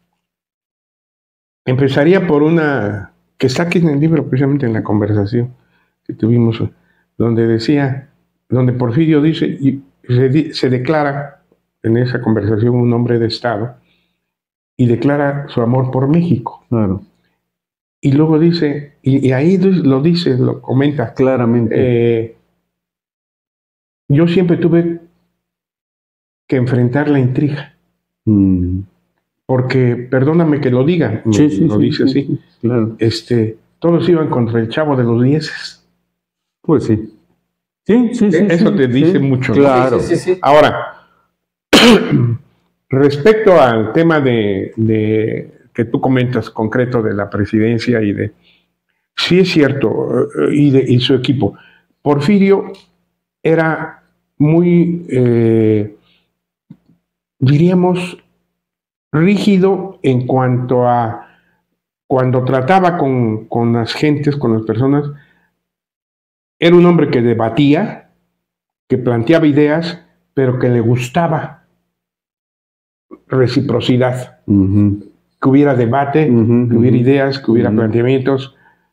Empezaría por una que está aquí en el libro, precisamente en la conversación que tuvimos, donde decía, donde Porfirio dice, y se, se declara en esa conversación un hombre de Estado, y declara su amor por México. Claro. Y luego dice, y, y ahí lo dice, lo comenta claramente. Eh, yo siempre tuve que enfrentar la intriga. Mm. Porque, perdóname que lo diga, sí, sí, lo sí, dice sí, así, sí, claro. este, todos iban contra el Chavo de los Dieces. Pues sí. Sí, sí, sí. Eso sí, te dice sí, mucho. Claro. Sí, sí, sí. Ahora, respecto al tema de, de que tú comentas concreto de la presidencia y de, sí es cierto, y, de, y su equipo, Porfirio era muy, eh, diríamos, rígido en cuanto a cuando trataba con, con las gentes, con las personas, era un hombre que debatía, que planteaba ideas, pero que le gustaba reciprocidad, Uh-huh. que hubiera debate, Uh-huh, que hubiera uh-huh. ideas, que hubiera Uh-huh. planteamientos,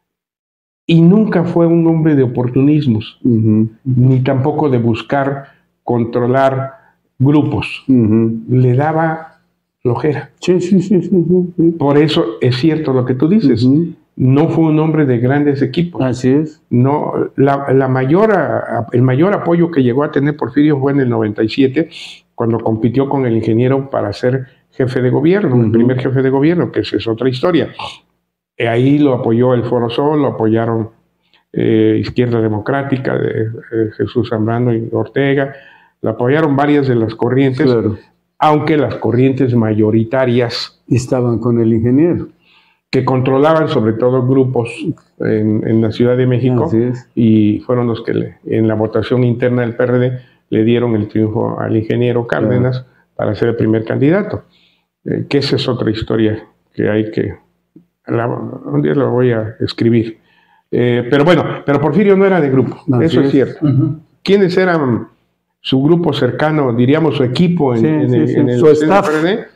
y nunca fue un hombre de oportunismos, Uh-huh. ni tampoco de buscar controlar grupos. Uh-huh. Le daba flojera. Sí, sí, sí, sí, sí, sí. Por eso es cierto lo que tú dices. Uh-huh. No fue un hombre de grandes equipos. Así es. No, la, la mayor, el mayor apoyo que llegó a tener Porfirio fue en el noventa y siete, cuando compitió con el ingeniero para ser jefe de gobierno, uh-huh. el primer jefe de gobierno, que esa es otra historia. Ahí lo apoyó el Foro Sol, lo apoyaron eh, Izquierda Democrática de eh, Jesús Zambrano y Ortega, lo apoyaron varias de las corrientes, Claro. aunque las corrientes mayoritarias estaban con el ingeniero, que controlaban sobre todo grupos en, en la Ciudad de México. Así es. Y fueron los que le, en la votación interna del P R D le dieron el triunfo al ingeniero Cárdenas, claro, para ser el primer candidato, eh, que esa es otra historia que hay que, la, un día la voy a escribir. Eh, pero bueno, pero Porfirio no era de grupo, Así eso es, es cierto. Uh-huh. ¿Quiénes eran su grupo cercano, diríamos su equipo en, sí, en, sí, el, sí. en el su staff? P R D?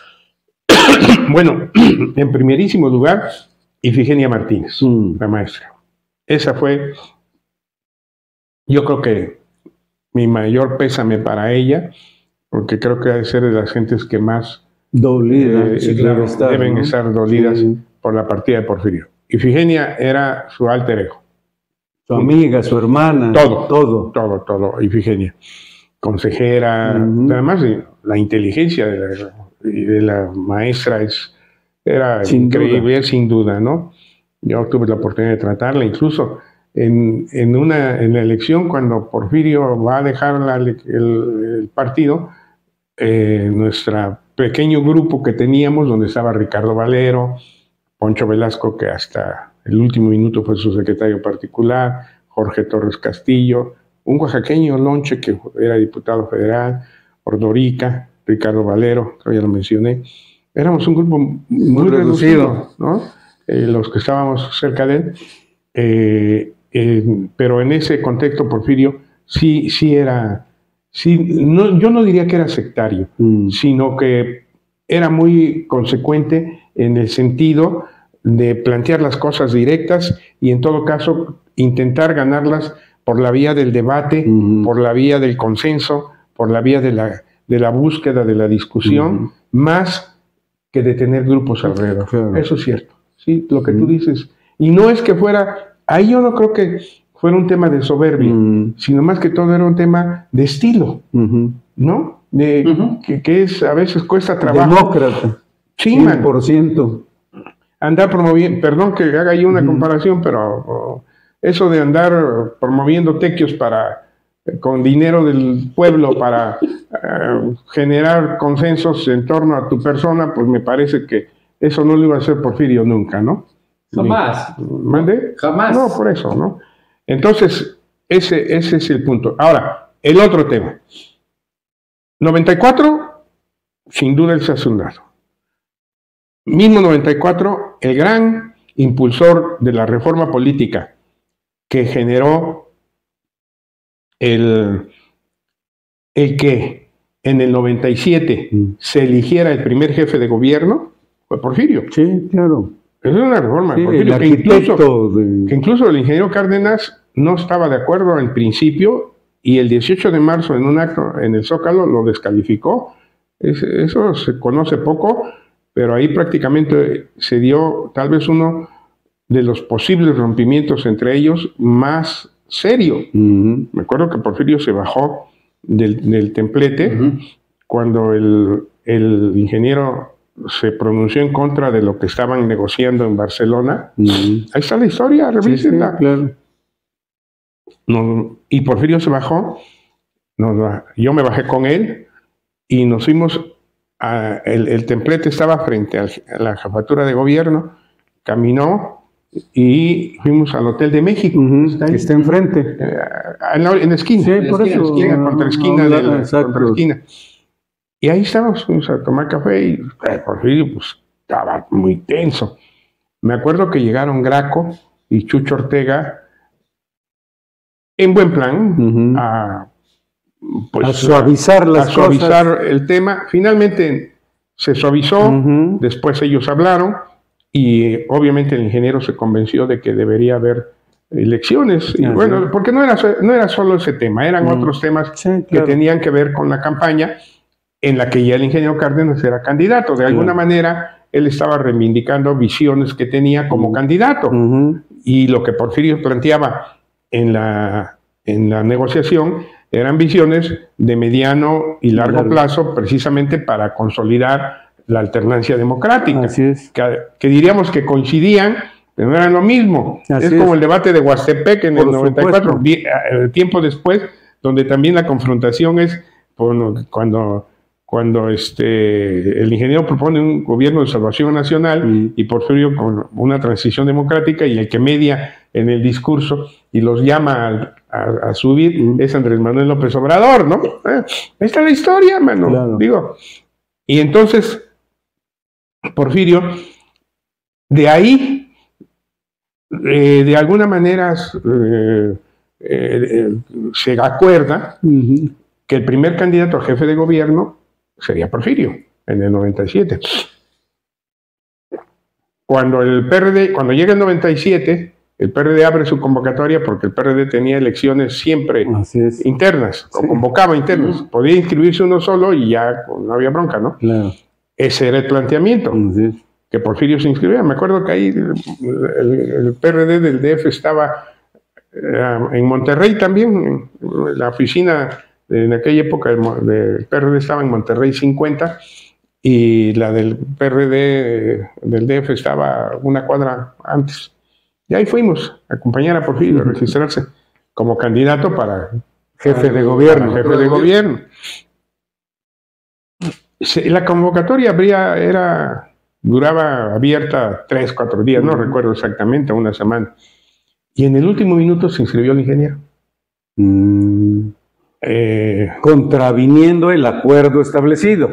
Bueno, en primerísimo lugar, Ifigenia Martínez, mm. la maestra. Esa fue, yo creo que mi mayor pésame para ella, porque creo que ha de ser de las gentes que más Dolida, eh, sí, claro, estar, deben ¿no? estar dolidas sí. por la partida de Porfirio. Ifigenia era su alter ego. Su amiga, su hermana. Todo, todo. Todo, todo, Ifigenia. Consejera, uh-huh. además la inteligencia de la, de la maestra es, era sin increíble, duda. sin duda, ¿no? Yo tuve la oportunidad de tratarla, incluso en, en, una, en la elección, cuando Porfirio va a dejar la, el, el partido, eh, nuestro pequeño grupo que teníamos, donde estaba Ricardo Valero, Poncho Velasco, que hasta el último minuto fue su secretario particular, Jorge Torres Castillo, un oaxaqueño, Lonche, que era diputado federal, Ordorica, Ricardo Valero, que ya lo mencioné. Éramos un grupo muy, muy reducido, reducido, ¿no? Eh, los que estábamos cerca de él. Eh, eh, pero en ese contexto, Porfirio sí, sí era, sí, no, yo no diría que era sectario, mm. sino que era muy consecuente en el sentido de plantear las cosas directas y en todo caso intentar ganarlas por la vía del debate, uh-huh. por la vía del consenso, por la vía de la, de la búsqueda de la discusión, uh-huh. más que de tener grupos alrededor. Claro. Eso es cierto, sí, lo que uh-huh. tú dices. Y no es que fuera, ahí yo no creo que fuera un tema de soberbia, uh-huh. sino más que todo era un tema de estilo, uh-huh. ¿no? De, uh-huh. que, que es, a veces cuesta trabajo. Demócrata. Sí, cien por ciento. Andar promoviendo, perdón que haga ahí una uh-huh. comparación, pero... eso de andar promoviendo tequios para con dinero del pueblo para uh, generar consensos en torno a tu persona, pues me parece que eso no lo iba a hacer Porfirio nunca, ¿no? Jamás. ¿Mande? Jamás. No, por eso, ¿no? Entonces, ese, ese es el punto. Ahora, el otro tema. noventa y cuatro, sin duda él se hace un lado. Mismo noventa y cuatro, el gran impulsor de la reforma política que generó el, el que en el noventa y siete mm. se eligiera el primer jefe de gobierno, fue Porfirio. Sí, claro. Es una reforma sí, de Porfirio, el que incluso, de... que incluso el ingeniero Cárdenas no estaba de acuerdo al principio y el dieciocho de marzo en un acto en el Zócalo lo descalificó. Es, eso se conoce poco, pero ahí prácticamente se dio tal vez uno de los posibles rompimientos entre ellos más serio. Uh-huh. Me acuerdo que Porfirio se bajó del, del templete uh-huh. cuando el, el ingeniero se pronunció en contra de lo que estaban negociando en Barcelona. Uh-huh. Ahí está la historia, revísenla. Sí, sí, claro. No, y Porfirio se bajó, nos, yo me bajé con él y nos fuimos, a, el, el templete estaba frente a la jefatura de gobierno, caminó y fuimos al Hotel de México. Uh-huh, está, ahí, está enfrente. Eh, en, la, en la esquina. Sí, en por la eso. Esquina, no, contra la esquina no, de la, exacto. contra la esquina. Y ahí estábamos, fuimos a tomar café y eh, Porfirio pues, estaba muy tenso. Me acuerdo que llegaron Graco y Chucho Ortega en buen plan uh-huh. a, pues, a suavizar las a suavizar cosas. el tema. Finalmente se suavizó, uh-huh. después ellos hablaron y obviamente el ingeniero se convenció de que debería haber elecciones. Y, bueno, porque no era, no era solo ese tema, eran uh-huh. otros temas sí, claro. que tenían que ver con la campaña en la que ya el ingeniero Cárdenas era candidato. De alguna claro. manera él estaba reivindicando visiones que tenía como uh-huh. candidato. Uh-huh. Y lo que Porfirio planteaba en la, en la negociación eran visiones de mediano y largo claro. plazo, precisamente para consolidar la alternancia democrática. Así es. Que, que diríamos que coincidían, pero no eran lo mismo. Así es como es. El debate de Huastepec en Por el noventa y cuatro, supuesto. Tiempo después, donde también la confrontación es bueno, cuando, cuando este, el ingeniero propone un gobierno de salvación nacional mm. y Porfirio con una transición democrática, y el que media en el discurso y los llama a, a, a subir mm. es Andrés Manuel López Obrador, ¿no? Eh, esta es la historia, mano. Claro. Digo, y entonces Porfirio, de ahí, eh, de alguna manera eh, eh, se acuerda uh-huh. que el primer candidato a jefe de gobierno sería Porfirio, en el noventa y siete. Cuando el P R D, cuando llega el noventa y siete, el P R D abre su convocatoria porque el P R D tenía elecciones siempre internas, sí. o convocaba internas. Uh-huh. Podía inscribirse uno solo y ya no había bronca, ¿no? Claro. Ese era el planteamiento, sí. que Porfirio se inscribía. Me acuerdo que ahí el, el, el P R D del D F estaba eh, en Monterrey también, la oficina en aquella época del P R D estaba en Monterrey cincuenta y la del P R D del D F estaba una cuadra antes. Y ahí fuimos a acompañar a Porfirio, a registrarse como candidato para jefe de gobierno. Jefe de gobierno. La convocatoria habría, era, duraba abierta tres, cuatro días, no recuerdo exactamente, una semana. Y en el último minuto se inscribió el ingeniero. Mm. Eh, Contraviniendo el acuerdo establecido.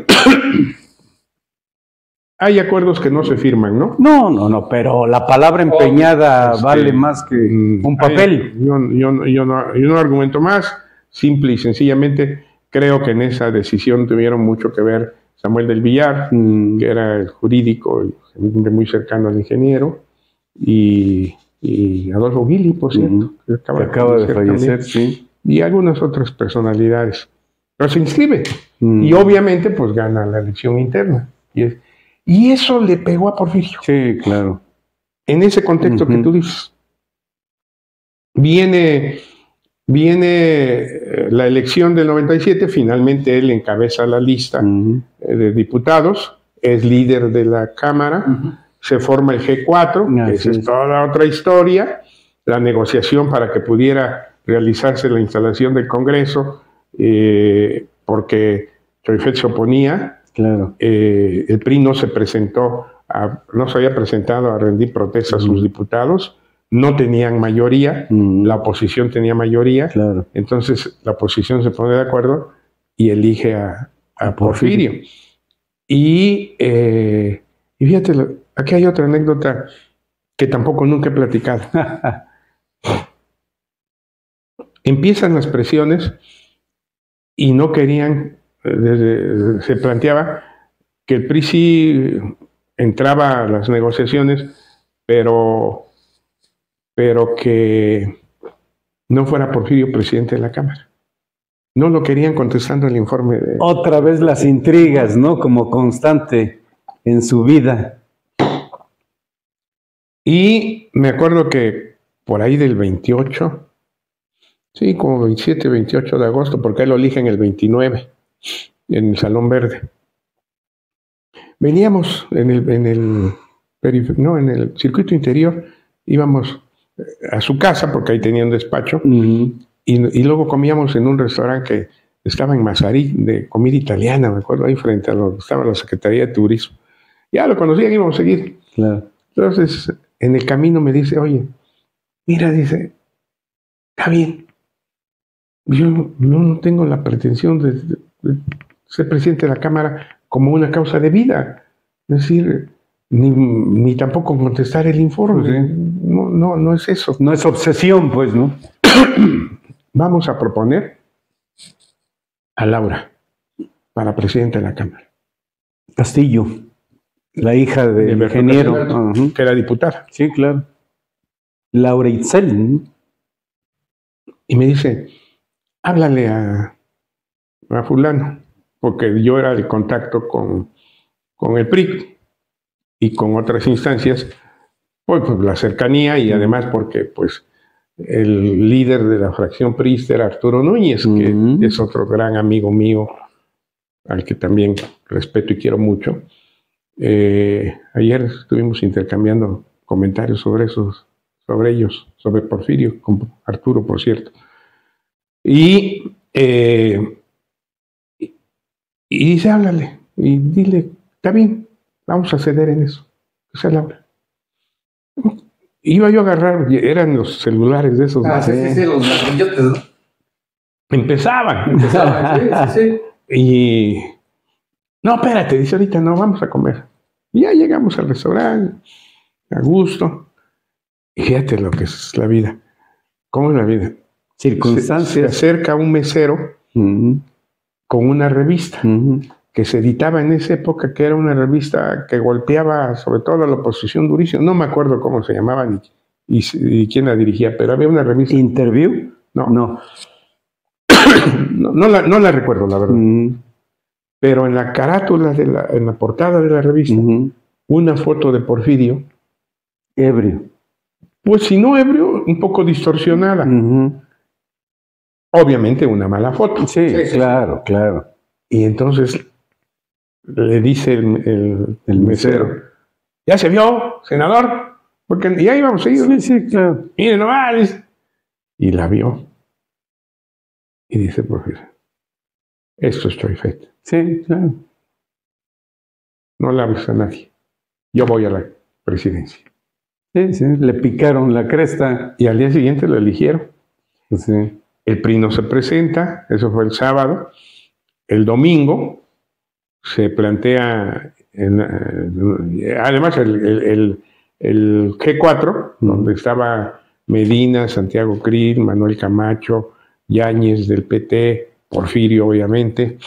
Hay acuerdos que no se firman, ¿no? No, no, no, pero la palabra empeñada oh, este, vale más que un papel. Hay, yo, yo, yo, no, yo no argumento más, simple y sencillamente creo que en esa decisión tuvieron mucho que ver Samuel del Villar, mm. que era el jurídico, muy cercano al ingeniero, y, y Adolfo Guili, por cierto, mm. que acaba, que acaba de, de fallecer, sí. Y algunas otras personalidades. Pero se inscribe, mm. y obviamente pues gana la elección interna. Y, es, y eso le pegó a Porfirio. Sí, claro. En ese contexto uh-huh. que tú dices. Viene... Viene la elección del noventa y siete, finalmente él encabeza la lista uh-huh. de diputados, es líder de la Cámara, uh-huh. se forma el G cuatro, no, esa sí. es toda otra historia, la negociación para que pudiera realizarse la instalación del Congreso, eh, porque Choifet se oponía. Claro. Eh, el P R I no se presentó, a, no se había presentado a rendir protesta a sus diputados, no tenían mayoría, Mm. la oposición tenía mayoría, Claro. entonces la oposición se pone de acuerdo y elige a, a A Porfirio. Porfirio. Y, eh, y fíjate, aquí hay otra anécdota que tampoco nunca he platicado. Empiezan las presiones y no querían, eh, se planteaba que el P R I sí entraba a las negociaciones, pero, pero que no fuera Porfirio presidente de la Cámara. No lo querían contestando el informe de... Otra vez las intrigas, ¿no? Como constante en su vida. Y me acuerdo que por ahí del veintiocho, sí, como veintisiete, veintiocho de agosto, porque él lo eligen el veintinueve, en el Salón Verde. Veníamos en el, en el, perif- no, en el circuito interior, íbamos a su casa, porque ahí tenía un despacho, Uh-huh. y, y luego comíamos en un restaurante que estaba en Mazarí, de comida italiana, me acuerdo, ahí frente a donde estaba la Secretaría de Turismo. Ya lo conocían, íbamos a seguir. Claro. Entonces, en el camino me dice, oye, mira, dice, está bien, yo no, no tengo la pretensión de, de- de ser presidente de la Cámara como una causa de vida. Es decir, ni, ni tampoco contestar el informe. Pues sí. No, no, no es eso. No es obsesión, pues, ¿no? Vamos a proponer a Laura para presidenta de la Cámara, Castillo, la hija del De Berto ingeniero. Castillo. Ujú. que era diputada. Sí, claro. Laura Itzel, ¿no? Y me dice, háblale a, a fulano, porque yo era el contacto con, con el P R I y con otras instancias, pues, pues la cercanía y además porque pues el líder de la fracción priista era Arturo Núñez, que Ujú. es otro gran amigo mío, al que también respeto y quiero mucho. Eh, ayer estuvimos intercambiando comentarios sobre esos, sobre ellos, sobre Porfirio, con Arturo, por cierto. Y, eh, y dice, háblale, y dile, está bien, vamos a ceder en eso. Que sea Laura. Iba yo a agarrar, eran los celulares de esos. Ah, ¿no? sí, sí, sí, los ladrillotes, ¿no? Empezaban. Empezaban, sí, sí, sí. Y, no, espérate, dice, ahorita no, vamos a comer. Y ya llegamos al restaurante, a gusto. Y fíjate lo que es la vida. ¿Cómo es la vida? Se, se Circunstancias. acerca un mesero Ujú. con una revista Ujú. que se editaba en esa época, que era una revista que golpeaba sobre todo a la oposición durísimo. No me acuerdo cómo se llamaba ni y, y quién la dirigía, pero había una revista. ¿Interview? No, No. no, no la, no la recuerdo, la verdad. Ujú. Pero en la carátula, de la, en la portada de la revista, Ujú. una foto de Porfirio, Ebrio. pues si no ebrio, un poco distorsionada. Ujú. Obviamente una mala foto. Sí, Sí, sí, claro, claro. Y entonces le dice el, el, El mesero, mesero. ¿ya se vio, senador? Porque ya íbamos a ir. Sí, sí, claro. Mire nomás. Dice. Y la vio. Y dice, Porfirio, esto es Choifet. Sí, claro. No le hables a nadie. Yo voy a la presidencia. Sí, sí, le picaron la cresta. Y al día siguiente lo eligieron. Sí. El P R I no se presenta, eso fue el sábado. El domingo se plantea, en, eh, además el, el, el, el G cuatro, Mm. donde estaba Medina, Santiago Krill, Manuel Camacho, Yáñez del P T, Porfirio obviamente,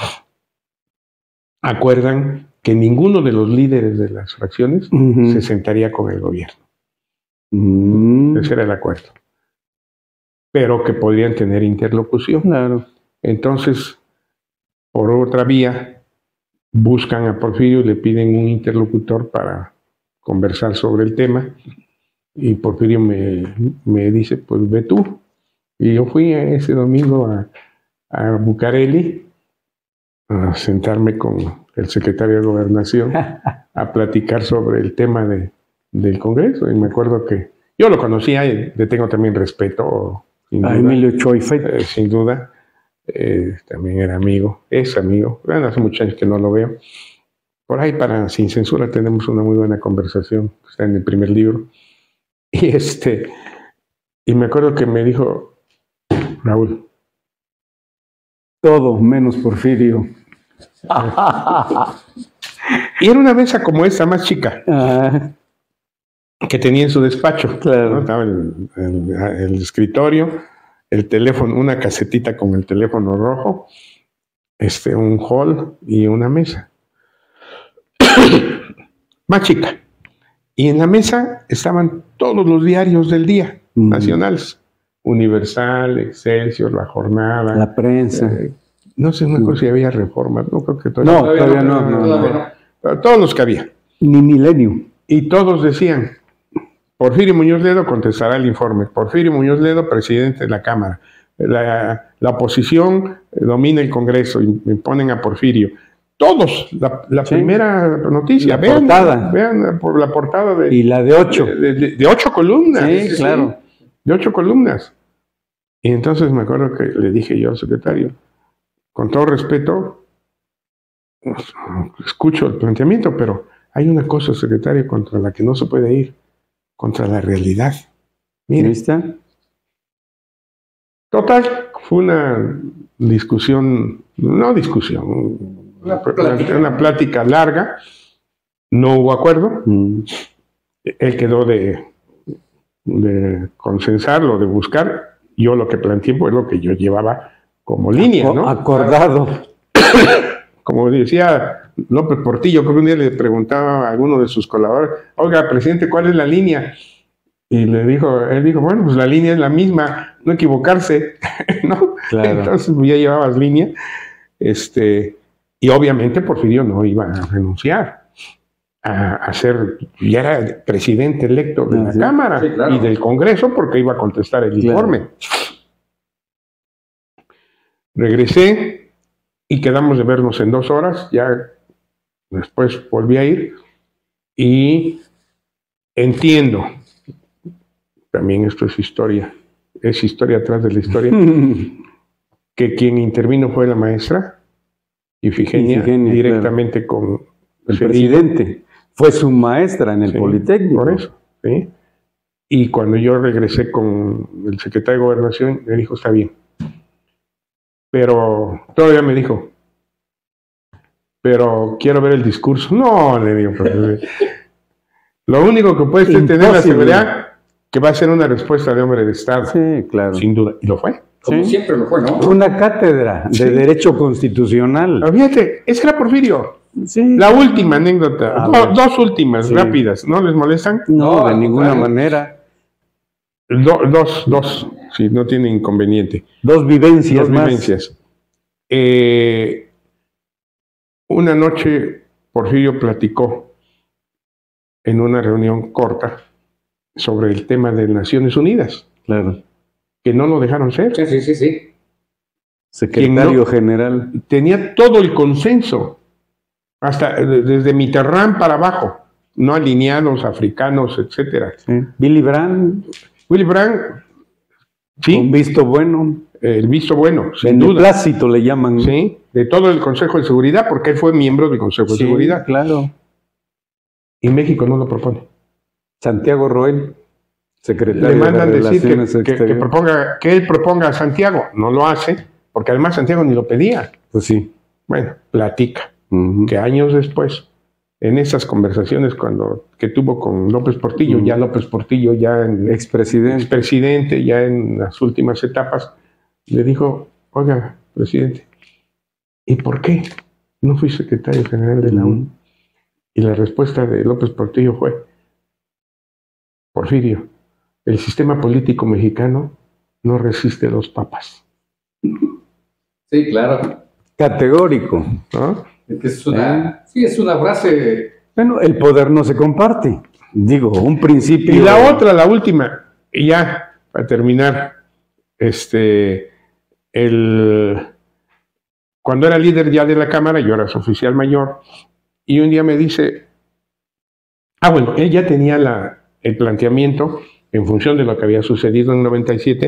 acuerdan que ninguno de los líderes de las fracciones Ujú. se sentaría con el gobierno. Mm. Ese era el acuerdo. Pero que podrían tener interlocución. Claro. Entonces, por otra vía, buscan a Porfirio y le piden un interlocutor para conversar sobre el tema. Y Porfirio me, me dice, pues ve tú. Y yo fui ese domingo a, a Bucareli a sentarme con el secretario de Gobernación a platicar sobre el tema de, del Congreso. Y me acuerdo que yo lo conocía y le tengo también respeto sin A duda, Emilio Choifet. eh, sin duda. Eh, también era amigo, es amigo. Bueno, hace muchos años que no lo veo. Por ahí para Sin Censura tenemos una muy buena conversación, está en el primer libro. Y este, y me acuerdo que me dijo, Raúl, Todo menos Porfirio. y era una mesa como esta, más chica, Ah, que tenía en su despacho. Claro. ¿no? Estaba el, el- el escritorio, el teléfono, una casetita con el teléfono rojo, este, un hall y una mesa. Más chica. Y en la mesa estaban todos los diarios del día, Mm. nacionales. Universal, Excelsior, La Jornada. la prensa. eh, no sé, no me acuerdo si había Reforma, no creo que todavía. No, todavía no, no, todavía no. no. Pero todos los que había. Ni Milenio. Y todos decían, Porfirio Muñoz Ledo contestará el informe. Porfirio Muñoz Ledo, presidente de la Cámara. La, la oposición eh, domina el Congreso y me ponen a Porfirio. Todos, la, la Sí. primera noticia. La vean, portada. vean por la portada de, Y la de ocho. de, de- de ocho columnas. Sí, claro. De ocho columnas. Y entonces me acuerdo que le dije yo al secretario, con todo respeto, escucho el planteamiento, pero hay una cosa, secretario, contra la que no se puede ir, contra la realidad. Mire, ¿Viste? total, fue una discusión, no discusión, Una plática. una plática larga, no hubo acuerdo, Mm. él quedó de, de consensarlo, de buscar, yo lo que planteé fue lo que yo llevaba como línea, ¿no? Acordado. Como decía López Portillo, creo que un día le preguntaba a alguno de sus colaboradores, oiga, presidente, ¿cuál es la línea? Y le dijo, él dijo, bueno, pues la línea es la misma, no equivocarse, ¿no? Claro. Entonces ya llevabas línea, este, y obviamente Porfirio no iba a renunciar a, a ser, ya era presidente electo de Ah, la sí. Cámara Sí, claro. y del Congreso porque iba a contestar el Claro. informe. Regresé y quedamos de vernos en dos horas, ya después volví a ir y entiendo, también esto es historia, es historia atrás de la historia, que quien intervino fue la maestra Ifigenia, Ifigenia, directamente con El Cedillo. presidente. Fue su maestra en el Sí, Politécnico. por eso, ¿sí? Y cuando yo regresé con el secretario de Gobernación, me dijo, está bien. Pero todavía me dijo, pero quiero ver el discurso. No, le digo, pero, lo único que puedes tener la Imposible. seguridad que va a ser una respuesta de hombre de Estado, Sí, claro. sin duda. Y lo fue. Como Sí. siempre lo fue, ¿no? Una cátedra de Sí. Derecho Constitucional. Pero fíjate, ese era Porfirio. Sí. La última anécdota, A do- ver. dos últimas, Sí. rápidas, ¿no les molestan? No, No, de al ninguna contrario. manera. Do- dos, dos, si no tiene inconveniente. Dos vivencias Dos más. vivencias. Eh, una noche Porfirio platicó en una reunión corta sobre el tema de Naciones Unidas, Claro. que no lo dejaron ser. Sí, sí, sí, sí. Secretario ¿Quién no? general. Tenía todo el consenso, hasta eh, desde Mitterrand para abajo, no alineados, africanos, etcétera. Sí. Billy Brandt, Willy Brandt, con sí, visto bueno. el visto bueno, sin duda. Beneplácito le llaman. Sí, de todo el Consejo de Seguridad, porque él fue miembro del Consejo de Sí, Seguridad. claro. Y México no lo propone. Santiago Roel, secretario Le mandan de decir que, Relaciones que- que Exteriores. proponga, que él proponga a Santiago. No lo hace, porque además Santiago ni lo pedía. Pues sí. Bueno, platica Ujú. que años después, en esas conversaciones cuando, que tuvo con López Portillo, Ujú. ya López Portillo, ya en Expresidente. expresidente, ya en las últimas etapas, le dijo, oiga, presidente, ¿y por qué no fui secretario general de la Ujú. ONU? Y la respuesta de López Portillo fue, Porfirio, el sistema político mexicano no resiste a los papas. Sí, claro. Categórico. ¿No? Es que es una, sí, es una frase. Bueno, el poder no se comparte. Digo, un principio. Y la otra, la última, y ya, para terminar, este, el, cuando era líder ya de la Cámara, yo era su oficial mayor, y un día me dice, ah, bueno, él ya tenía la, el planteamiento, en función de lo que había sucedido en noventa y siete,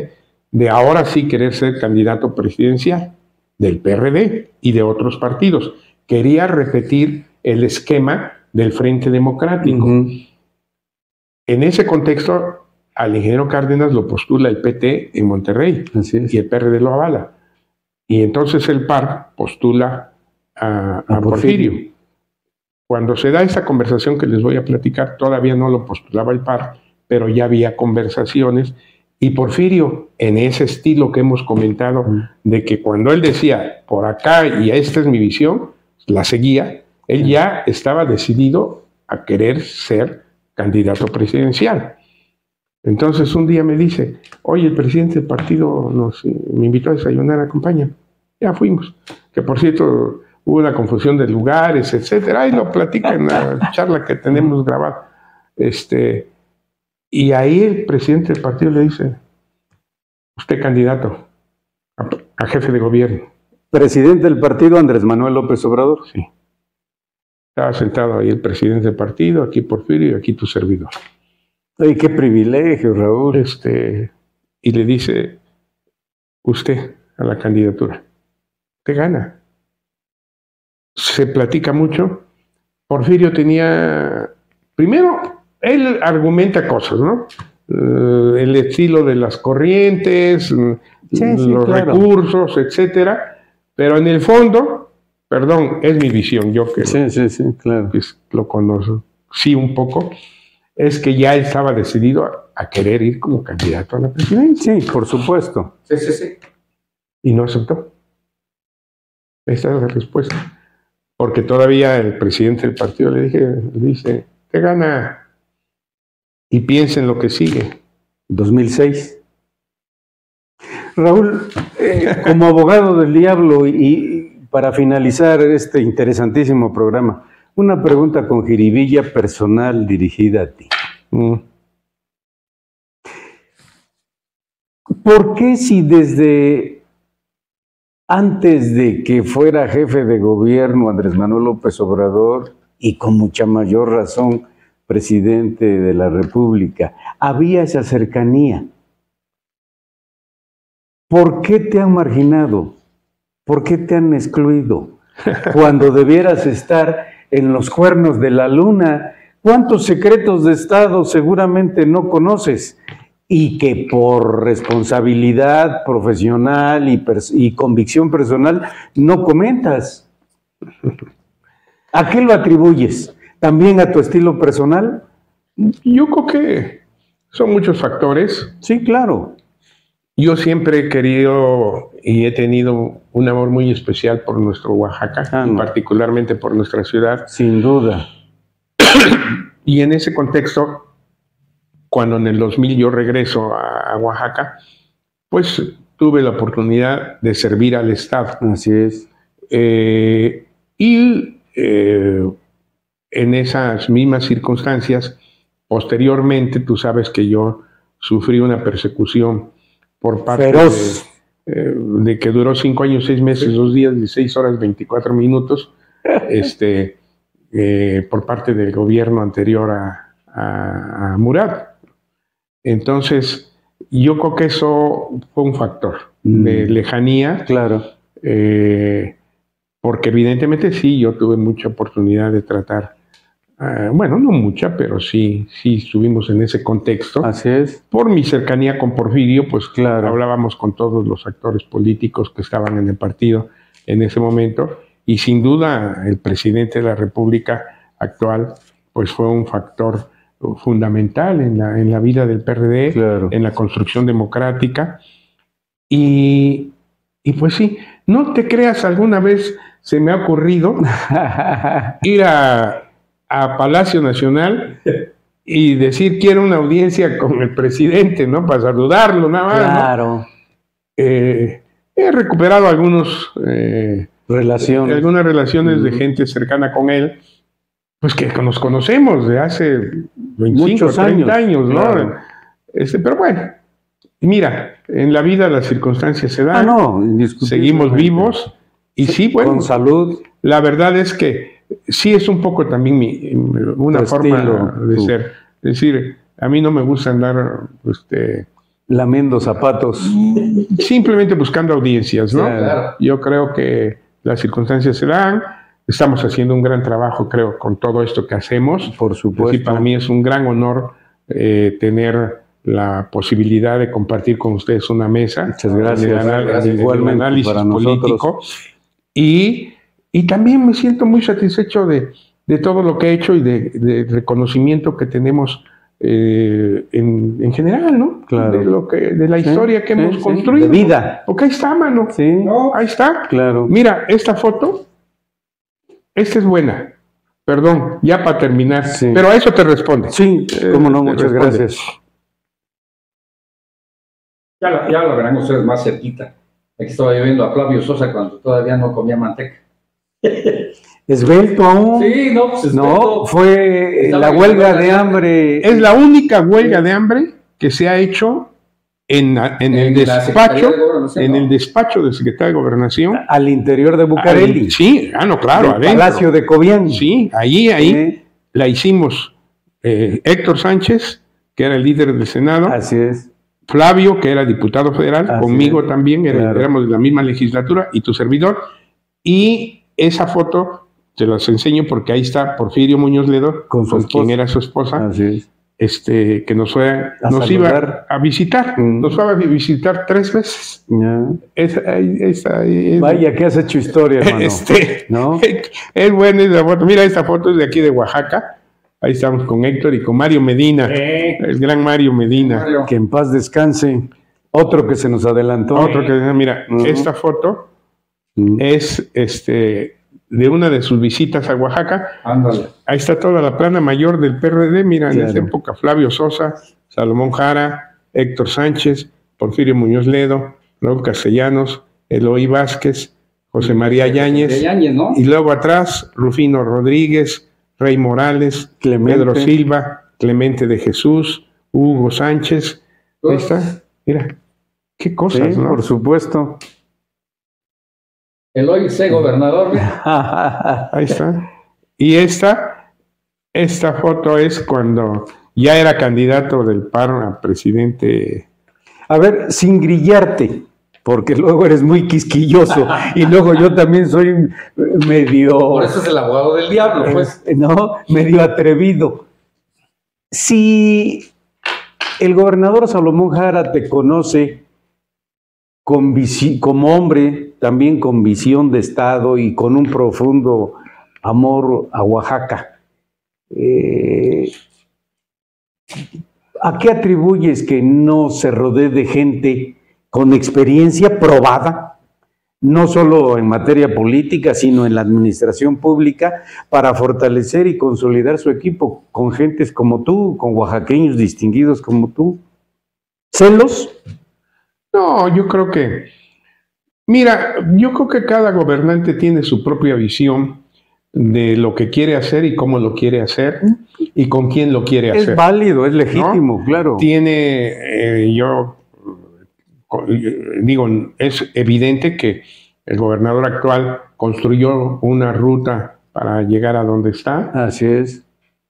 de ahora sí querer ser candidato presidencial del P R D y de otros partidos. Quería repetir el esquema del Frente Democrático. Uh-huh. En ese contexto, al ingeniero Cárdenas lo postula el P T en Monterrey. Así es. Y el P R D lo avala. Y entonces el P A R postula a, a, a Porfirio. Porfirio. Cuando se da esa conversación que les voy a platicar, todavía no lo postulaba el P A R, pero ya había conversaciones. Y Porfirio, en ese estilo que hemos comentado, de que cuando él decía, por acá y esta es mi visión, la seguía, él ya estaba decidido a querer ser candidato presidencial. Entonces un día me dice, oye, el presidente del partido nos, me invitó a desayunar, acompaña. Ya fuimos. Que por cierto, hubo una confusión de lugares, etcétera. Ahí lo platica en la charla que tenemos grabada. Este... Y ahí el presidente del partido le dice, usted candidato a, a jefe de gobierno. ¿Presidente del partido Andrés Manuel López Obrador? Sí. Estaba sentado ahí el presidente del partido, aquí Porfirio y aquí tu servidor. ¡Ay, qué privilegio, Raúl! Este, y le dice, usted a la candidatura, ¿qué gana? Se platica mucho. Porfirio tenía, primero, él argumenta cosas, ¿no? Uh, el estilo de las corrientes, sí, sí, los claro. recursos, etcétera. Pero en el fondo, perdón, es mi visión, yo que, sí, sí, sí, claro. que lo conozco, sí un poco, es que ya él estaba decidido a, a querer ir como candidato a la presidencia. Sí, por supuesto. Sí, sí, sí. Y no aceptó. Esa es la respuesta. Porque todavía el presidente del partido le, dije, le dice, ¿qué gana? Y piensa en lo que sigue. dos mil seis. Raúl, eh, como abogado del diablo y, y para finalizar este interesantísimo programa, una pregunta con jiribilla personal dirigida a ti. Mm. ¿Por qué si desde antes de que fuera jefe de gobierno Andrés Manuel López Obrador, y con mucha mayor razón presidente de la República, había esa cercanía? ¿Por qué te han marginado? ¿Por qué te han excluido? Cuando debieras estar en los cuernos de la luna, ¿cuántos secretos de Estado seguramente no conoces? Y que por responsabilidad profesional y, y convicción personal no comentas. ¿A qué lo atribuyes? ¿También a tu estilo personal? Yo creo que son muchos factores. Sí, claro. Yo siempre he querido y he tenido un amor muy especial por nuestro Oaxaca, ah, no. y particularmente por nuestra ciudad. Sin duda. Y en ese contexto, cuando en el dos mil yo regreso a, a Oaxaca, pues tuve la oportunidad de servir al Estado. Así es. Eh, y eh, en esas mismas circunstancias, posteriormente, tú sabes que yo sufrí una persecución por parte Feroz. de, eh, de que duró cinco años, seis meses, dos días, dieciséis horas, veinticuatro minutos, este, eh, por parte del gobierno anterior a, a, a Murat. Entonces, yo creo que eso fue un factor mm. de lejanía. Claro. Eh, porque evidentemente sí, yo tuve mucha oportunidad de tratar. Uh, bueno, no mucha, pero sí, sí estuvimos en ese contexto. Así es. Por mi cercanía con Porfirio, pues claro, hablábamos con todos los actores políticos que estaban en el partido en ese momento, y sin duda el presidente de la República actual, pues fue un factor fundamental en la, en la vida del P R D, claro, en la construcción democrática, y, y pues sí, no te creas, alguna vez se me ha ocurrido ir a... a Palacio Nacional y decir quiero una audiencia con el presidente, ¿no? Para saludarlo, nada más. Claro. ¿no? Eh, he recuperado algunos, eh, relaciones. algunas relaciones mm. de gente cercana con él, pues que nos conocemos de hace veinticinco, muchos treinta años, ¿no? Claro. Este, pero bueno, mira, en la vida las circunstancias se dan, ah, no, seguimos vivos y sí, bueno, con salud. La verdad es que sí es un poco también mi, una tu forma estilo, de tú. ser. Es decir, a mí no me gusta andar este, lamiendo zapatos. Simplemente buscando audiencias, ¿no? Claro. Yo creo que las circunstancias se dan. Estamos haciendo un gran trabajo, creo, con todo esto que hacemos. Por supuesto. Sí, para mí es un gran honor eh, tener la posibilidad de compartir con ustedes una mesa. Muchas gracias. En el, anal- Gracias. en el Igualmente análisis para nosotros. político. Y, y también me siento muy satisfecho de, de todo lo que he hecho y de, de reconocimiento que tenemos eh, en, en general, ¿no? Claro. De, lo que, de la Sí, historia que sí, hemos sí, construido. de vida. Porque ahí está, mano. Sí, No, ahí está. claro. Mira, esta foto, esta es buena. Perdón, ya para terminar. Sí. Pero a eso te responde. Sí, Eh, cómo no, te muchas responde. gracias. Ya, lo- ya lo verán ustedes más cerquita. Aquí estaba yo viendo a Flavio Sosa cuando todavía no comía manteca. ¿Esbelto aún? Sí, no, pues No, esbelto. fue Estaba la en huelga huelga de de hambre. Es la única huelga de hambre que se ha hecho en, en el En la Secretaría despacho, de Gobernación, en ¿no? el despacho del secretario de Gobernación. Al interior de Bucareli. Ahí- sí, ah, no, claro, del adentro. Palacio de Cobián. Sí, ahí, ahí Sí, la hicimos eh, Héctor Sánchez, que era el líder del Senado, así es. Flavio, que era diputado federal, Así conmigo es, también, era- claro. éramos de la misma legislatura, y tu servidor. Y esa foto te las enseño porque ahí está Porfirio Muñoz Ledo, Con con, su quien esposa. era su esposa, Así es. este, que nos, fue, A nos saludar. iba a visitar, Mm. nos fue a visitar tres veces. Ya. Esa- ahí- esa- ahí- es- Vaya que has hecho historia, hermano. este, ¿No? es buena esa foto. Mira, esta foto es de aquí de Oaxaca. Ahí estamos con Héctor y con Mario Medina, Eh, el gran Mario Medina. Mario. Que en paz descanse. Otro que se nos adelantó. Otro que, mira, Ujú. esta foto Mm. es este, de una de sus visitas a Oaxaca. Ándale. Ahí está toda la plana mayor del P R D. Mira, en Claro. esa época Flavio Sosa, Salomón Jara, Héctor Sánchez, Porfirio Muñoz Ledo, Raúl Castellanos, Eloy Vázquez, José María De Yáñez, Yáñez, ¿no? y luego atrás Rufino Rodríguez, Rey Morales, Clemente. Pedro Silva, Clemente de Jesús, Hugo Sánchez. Ahí está, mira, qué Sí, cosas, ¿no? por supuesto. El hoy sé gobernador, mira. Ahí está. Y esta, esta foto es cuando ya era candidato del P A R a presidente. A ver, sin grillarte, porque luego eres muy quisquilloso y luego yo también soy medio, Por eso es el abogado del diablo, pues. eh, ¿no? Medio atrevido. Si el gobernador Salomón Jara te conoce con visi- como hombre, también con visión de Estado y con un profundo amor a Oaxaca, eh, ¿a qué atribuyes que no se rodee de gente con experiencia probada, no solo en materia política, sino en la administración pública, para fortalecer y consolidar su equipo con gentes como tú, con oaxaqueños distinguidos como tú? ¿Celos? No, yo creo que, mira, yo creo que cada gobernante tiene su propia visión de lo que quiere hacer y cómo lo quiere hacer y con quién lo quiere Es hacer. válido, es legítimo, claro. Tiene, eh, yo co- digo, es evidente que el gobernador actual construyó una ruta para llegar a donde está. Así es.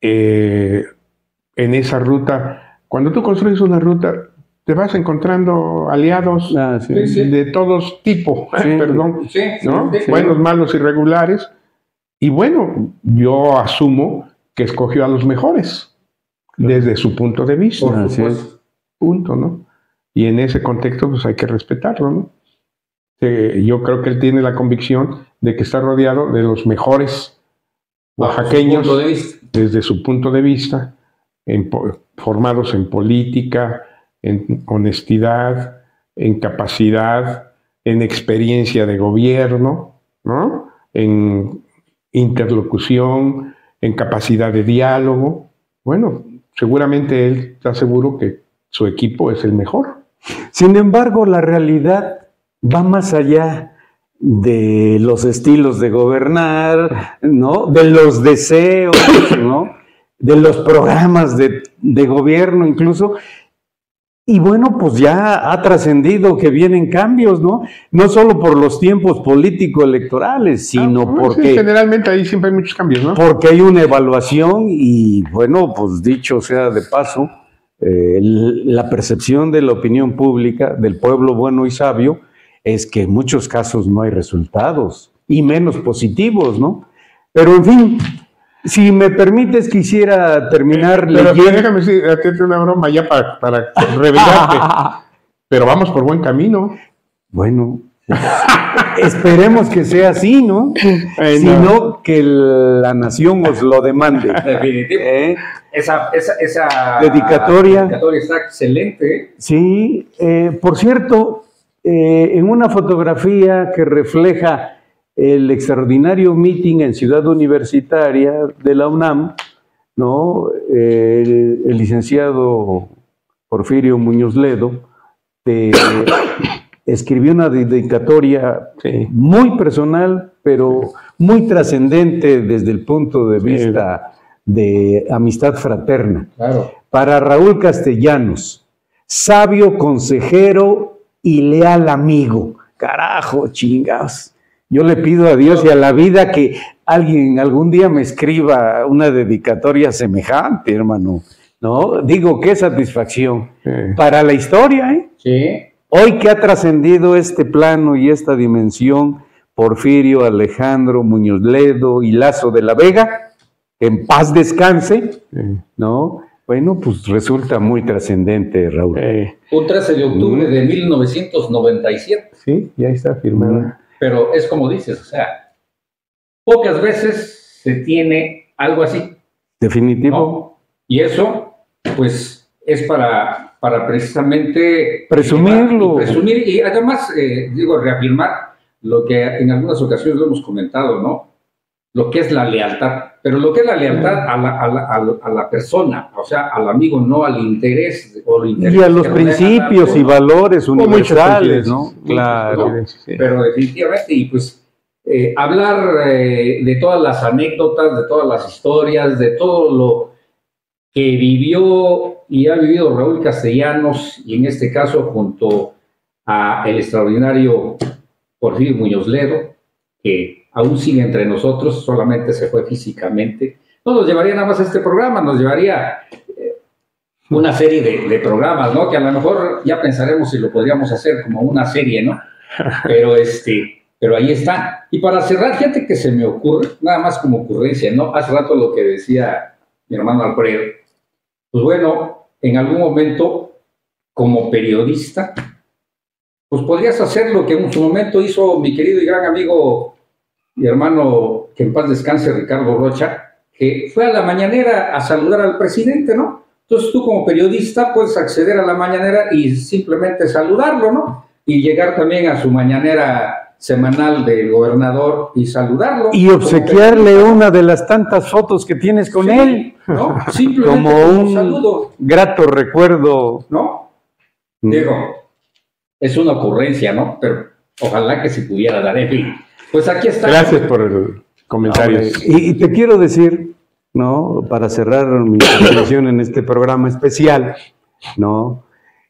Eh, en esa ruta, cuando tú construyes una ruta, te vas encontrando aliados Ah, sí. Sí, sí. de todos tipos, Sí. perdón, Sí, ¿no? sí, sí. Buenos, malos, irregulares. Y bueno, yo asumo que escogió a los mejores desde su punto de vista. Por Así supuesto. Punto, ¿no? Y en ese contexto, pues hay que respetarlo, ¿no? Eh, yo creo que él tiene la convicción de que está rodeado de los mejores Bajo su oaxaqueños punto de vista. desde su punto de vista, en po- formados en política, en honestidad, en capacidad, en experiencia de gobierno, ¿no? En interlocución, en capacidad de diálogo. Bueno, seguramente él está seguro que su equipo es el mejor. Sin embargo, la realidad va más allá de los estilos de gobernar, ¿no? De los deseos, ¿no? De los programas de, de gobierno incluso. Y bueno, pues ya ha trascendido que vienen cambios, ¿no? No solo por los tiempos político-electorales, sino Ah, sí, porque, generalmente ahí siempre hay muchos cambios, ¿no? porque hay una evaluación y bueno, pues dicho sea de paso, eh, la percepción de la opinión pública, del pueblo bueno y sabio, es que en muchos casos no hay resultados, y menos positivos, ¿no? Pero en fin, si me permites, quisiera terminar Pero leyendo... déjame decir, hacerte una broma ya para, para revelarte. Pero vamos por buen camino. Bueno, esperemos que sea así, ¿no? Ay, Si no. no, que la nación os lo demande. Definitivo. ¿Eh? Esa, esa, esa Dedicatoria. dedicatoria está excelente. ¿eh? Sí, eh, por cierto, eh, en una fotografía que refleja el extraordinario meeting en Ciudad Universitaria de la UNAM, ¿no? Eh, el, el licenciado Porfirio Muñoz Ledo te escribió una dedicatoria Sí. muy personal, pero muy trascendente desde el punto de vista de amistad fraterna. Claro. Para Raúl Castellanos, sabio consejero y leal amigo. Carajo, chingados. Yo le pido a Dios y a la vida que alguien algún día me escriba una dedicatoria semejante, hermano. ¿No? Digo, qué satisfacción. Sí. Para la historia, ¿eh? Sí. Hoy que ha trascendido este plano y esta dimensión, Porfirio, Alejandro, Muñoz Ledo y Lazo de la Vega, en paz descanse, Sí. ¿no? Bueno, pues resulta muy trascendente, Raúl. Eh, Un trece de octubre de mil novecientos noventa y siete. sí, ya está firmada. Pero es como dices, o sea, pocas veces se tiene algo así, Definitivo. ¿no? Y eso, pues, es para, para precisamente... Presumirlo. Y presumir y además, eh, digo, reafirmar lo que en algunas ocasiones lo hemos comentado, ¿no? Lo que es la lealtad, pero lo que es la lealtad a la, a la, a la, a la persona, o sea, al amigo, no al interés. O el interés Y a los que rodea principios tanto, y ¿no? valores Muchas universales, ¿no? coincidencias. Claro. Muchas, sí. Pero definitivamente, y pues eh, hablar eh, de todas las anécdotas, de todas las historias, de todo lo que vivió y ha vivido Raúl Castellanos, y en este caso junto a el extraordinario Porfirio Muñoz Ledo, que aún sigue entre nosotros, solamente se fue físicamente, no nos llevaría nada más a este programa, nos llevaría eh, una serie de, de programas, ¿no? Que a lo mejor ya pensaremos si lo podríamos hacer como una serie, ¿no? Pero este, pero ahí está. Y para cerrar, fíjate que se me ocurre, nada más como ocurrencia, ¿no? Hace rato lo que decía mi hermano Alfredo, pues bueno, en algún momento, como periodista, pues podrías hacer lo que en su momento hizo mi querido y gran amigo, mi hermano, que en paz descanse, Ricardo Rocha, que fue a la mañanera a saludar al presidente, ¿no? Entonces tú como periodista puedes acceder a la mañanera y simplemente saludarlo, ¿no? Y llegar también a su mañanera semanal del gobernador y saludarlo. Y obsequiarle una de las tantas fotos que tienes con Sí, él. ¿no? Simplemente Como como un saludo, grato recuerdo. ¿no? Mm. Digo, es una ocurrencia, ¿no? Pero ojalá que se pudiera dar, en fin. Pues aquí está. Gracias por el comentario. Y, y te quiero decir, ¿no? Para cerrar mi intervención en este programa especial, ¿no?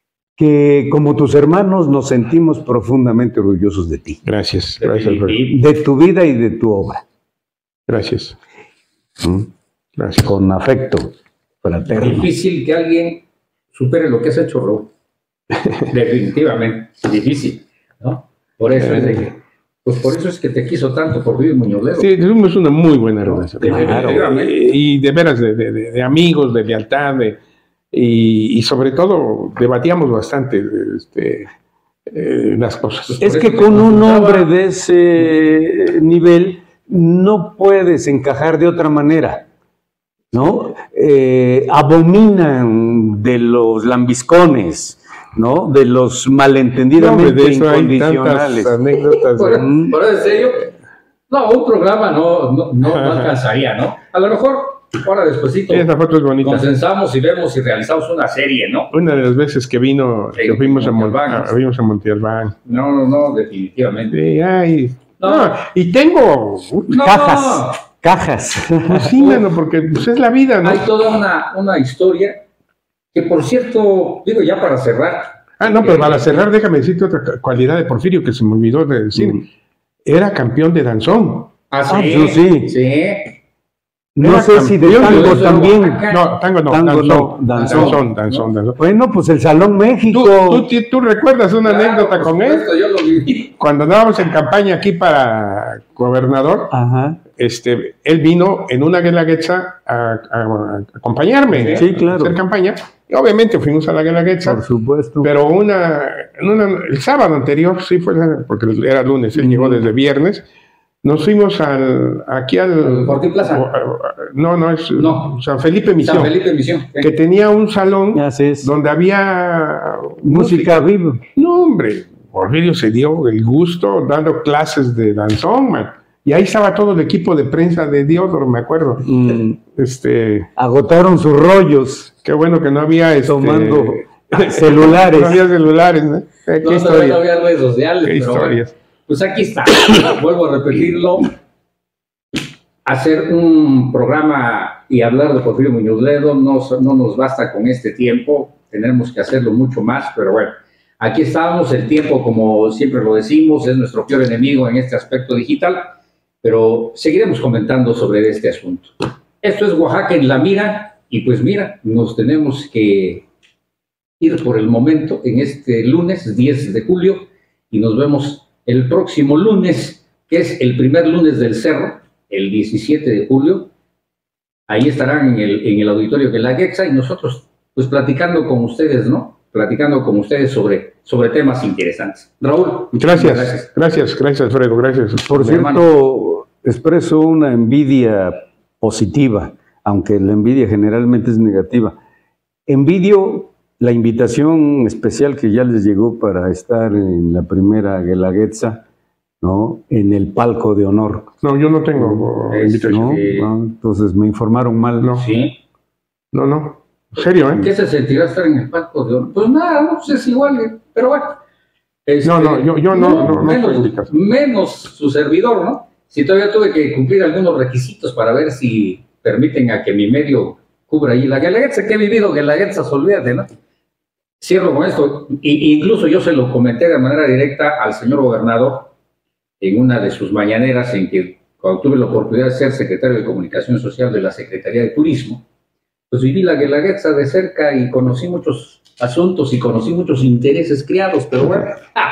Que como tus hermanos nos sentimos profundamente orgullosos de ti, Gracias, gracias, Alfredo. de tu vida y de tu obra. Gracias. ¿Mm? Gracias. Con afecto fraterno. Difícil que alguien supere lo que has hecho, Raúl. Definitivamente, difícil, ¿no? Por eso es de que, pues por eso es que te quiso tanto Porfirio Muñoz Ledo. Sí, tuvimos una muy buena relación. Definitivamente. Y, y de veras, de, de- de- de amigos, de lealtad, de- y, y sobre todo debatíamos bastante este, eh, las cosas. Es que con un hombre de ese nivel no puedes encajar de otra manera, ¿no? Eh, abominan de los lambiscones, ¿no? De los No, hombre, malentendidamente de eso hay incondicionales. tantas anécdotas. Por, de- por eso, en serio, no, un programa no, no, no, no alcanzaría, ¿no? A lo mejor, ahora despuesito, Esa foto es bonita. consensamos y vemos y realizamos una serie, ¿no? Una de las veces que vino, Sí, que fuimos a, Mon- Montalbán. a- fuimos a Montalbán. No, no, no, definitivamente. Sí, ay, No. no, y tengo, No, Cajas, cajas. pues sí, mano, porque pues, es la vida, ¿no? hay toda una, una historia que, por cierto, digo ya para cerrar. Ah, no, pero eh, para cerrar, déjame decirte otra ca- cualidad de Porfirio que se me olvidó de decir. Mm. Era campeón de danzón. Ah, Ah, sí, pues sí. sí. No Era sé si de campeón tango de también. Oaxaca. No, tango no, Tango danzón, no, danzón. danzón, danzón, danzón. Bueno, pues el Salón México. ¿Tú, tú, tú recuerdas una Claro, anécdota por con él? supuesto, yo lo viví. Cuando andábamos en campaña aquí para gobernador, Ajá. este, él vino en una guelaguetza a, a- a acompañarme, Sí, ¿eh? claro. a hacer campaña. Y obviamente fuimos a la guelaguetza, Por supuesto. pero una, en una- el sábado anterior, sí fue, la- porque era lunes, él llegó desde viernes, nos fuimos al, aquí al... ¿Al Fortín Plaza? o- o- No, no, es No. San Felipe Misión, San Felipe Misión. ¿eh? que tenía un salón Así es. donde había Música viva. No, hombre, Porfirio se dio el gusto dando clases de danzón, man. Y ahí estaba todo el equipo de prensa de Diodoro, me acuerdo. Mm, Este, agotaron sus rollos qué bueno que no había este, tomando celulares. no había celulares, ¿no? Eh, Qué No, no, historia, no había redes sociales. qué pero bueno. historias. Pues aquí está, vuelvo a repetirlo, hacer un programa y hablar de Porfirio Muñoz Ledo no, no nos basta con este tiempo, tenemos que hacerlo mucho más, pero bueno, aquí estamos, el tiempo, como siempre lo decimos, es nuestro peor enemigo en este aspecto digital, pero seguiremos comentando sobre este asunto. Esto es Oaxaca en la mira, y pues mira, nos tenemos que ir por el momento en este lunes diez de julio, y nos vemos el próximo lunes, que es el primer lunes del Cerro, el diecisiete de julio. Ahí estarán en el, en el auditorio de la Guelaguetza y nosotros, pues platicando con ustedes, ¿no? Platicando con ustedes sobre, sobre temas interesantes. Raúl. Gracias, Gracias. gracias, gracias, Alfredo, gracias. Por Mi cierto, expreso una envidia positiva, aunque la envidia generalmente es negativa. Envidio la invitación especial que ya les llegó para estar en la primera Guelaguetza, ¿no? En el palco de honor, No, yo no tengo Es, invitación. ¿no? Sí. Ah, entonces me informaron mal. No, Sí. no, no. En serio, ¿eh? ¿Qué se sentirá estar en el palco de honor? Pues nada, no, pues es igual, eh, pero bueno. Este, No, no, yo- yo no- no- no menos, puedo invitar. menos su servidor, ¿no? Si todavía tuve que cumplir algunos requisitos para ver si permiten a que mi medio cubra ahí la Guelaguetza, que he vivido Guelaguetza, olvídate, ¿no? Cierro con esto. I- incluso yo se lo comenté de manera directa al señor gobernador en una de sus mañaneras en que, cuando tuve la oportunidad de ser secretario de Comunicación Social de la Secretaría de Turismo, pues viví la Guelaguetza de cerca y conocí muchos asuntos y conocí muchos intereses criados, pero bueno.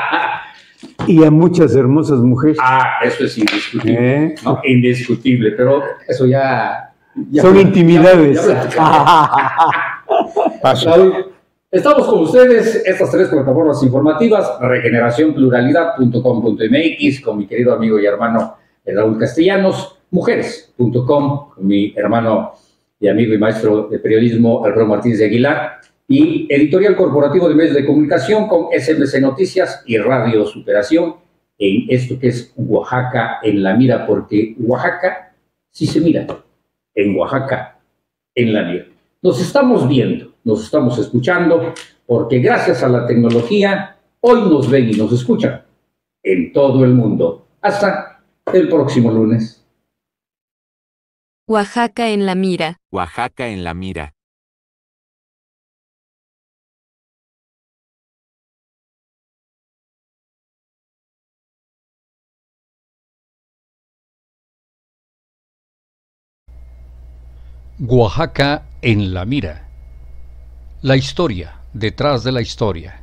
Y a muchas hermosas mujeres. Ah, eso es indiscutible. ¿Eh? ¿No? Indiscutible, pero eso ya... ya Son ya- intimidades. ya platicamos. Paso. Raúl, estamos con ustedes, estas tres plataformas informativas, regeneración pluralidad punto com punto m x, con mi querido amigo y hermano Raúl Castellanos, mujeres punto com, con mi hermano y amigo y maestro de periodismo Alfredo Martínez de Aguilar, y editorial corporativo de medios de comunicación con S M C Noticias y Radio Superación, en esto que es Oaxaca en la mira, porque Oaxaca sí se mira, en Oaxaca en la mira. Nos estamos viendo, nos estamos escuchando, porque gracias a la tecnología, hoy nos ven y nos escuchan en todo el mundo. Hasta el próximo lunes. Oaxaca en la mira. Oaxaca en la mira. Oaxaca en la mira. La historia detrás de la historia.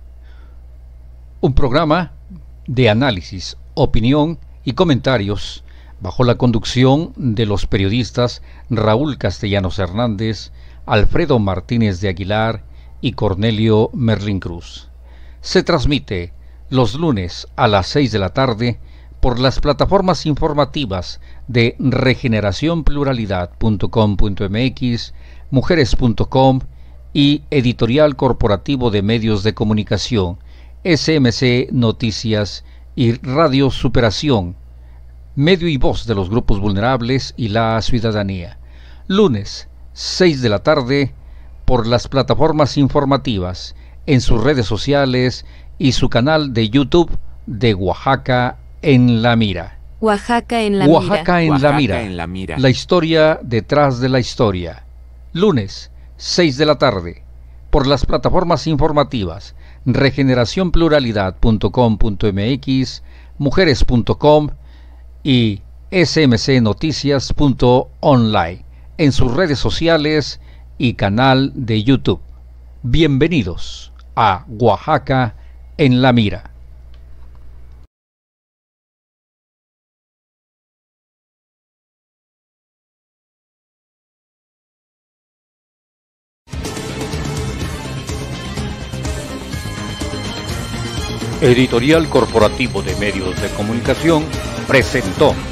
Un programa de análisis, opinión y comentarios bajo la conducción de los periodistas Raúl Castellanos Hernández, Alfredo Martínez de Aguilar y Cornelio Merlín Cruz. Se transmite los lunes a las seis de la tarde por las plataformas informativas de regeneración pluralidad punto com punto m x, mujeres punto com y Editorial Corporativo de Medios de Comunicación, S M C Noticias y Radio Superación, medio y voz de los grupos vulnerables y la ciudadanía. Lunes, seis de la tarde, por las plataformas informativas, en sus redes sociales y su canal de YouTube de Oaxaca en la mira. Oaxaca en la Oaxaca mira. en Oaxaca la mira. en la mira. La historia detrás de la historia. Lunes, seis de la tarde, por las plataformas informativas regeneración pluralidad punto com punto m x, mujeres punto com y s m c noticias punto online, en sus redes sociales y canal de YouTube. Bienvenidos a Oaxaca en la Mira. Editorial Corporativo de Medios de Comunicación presentó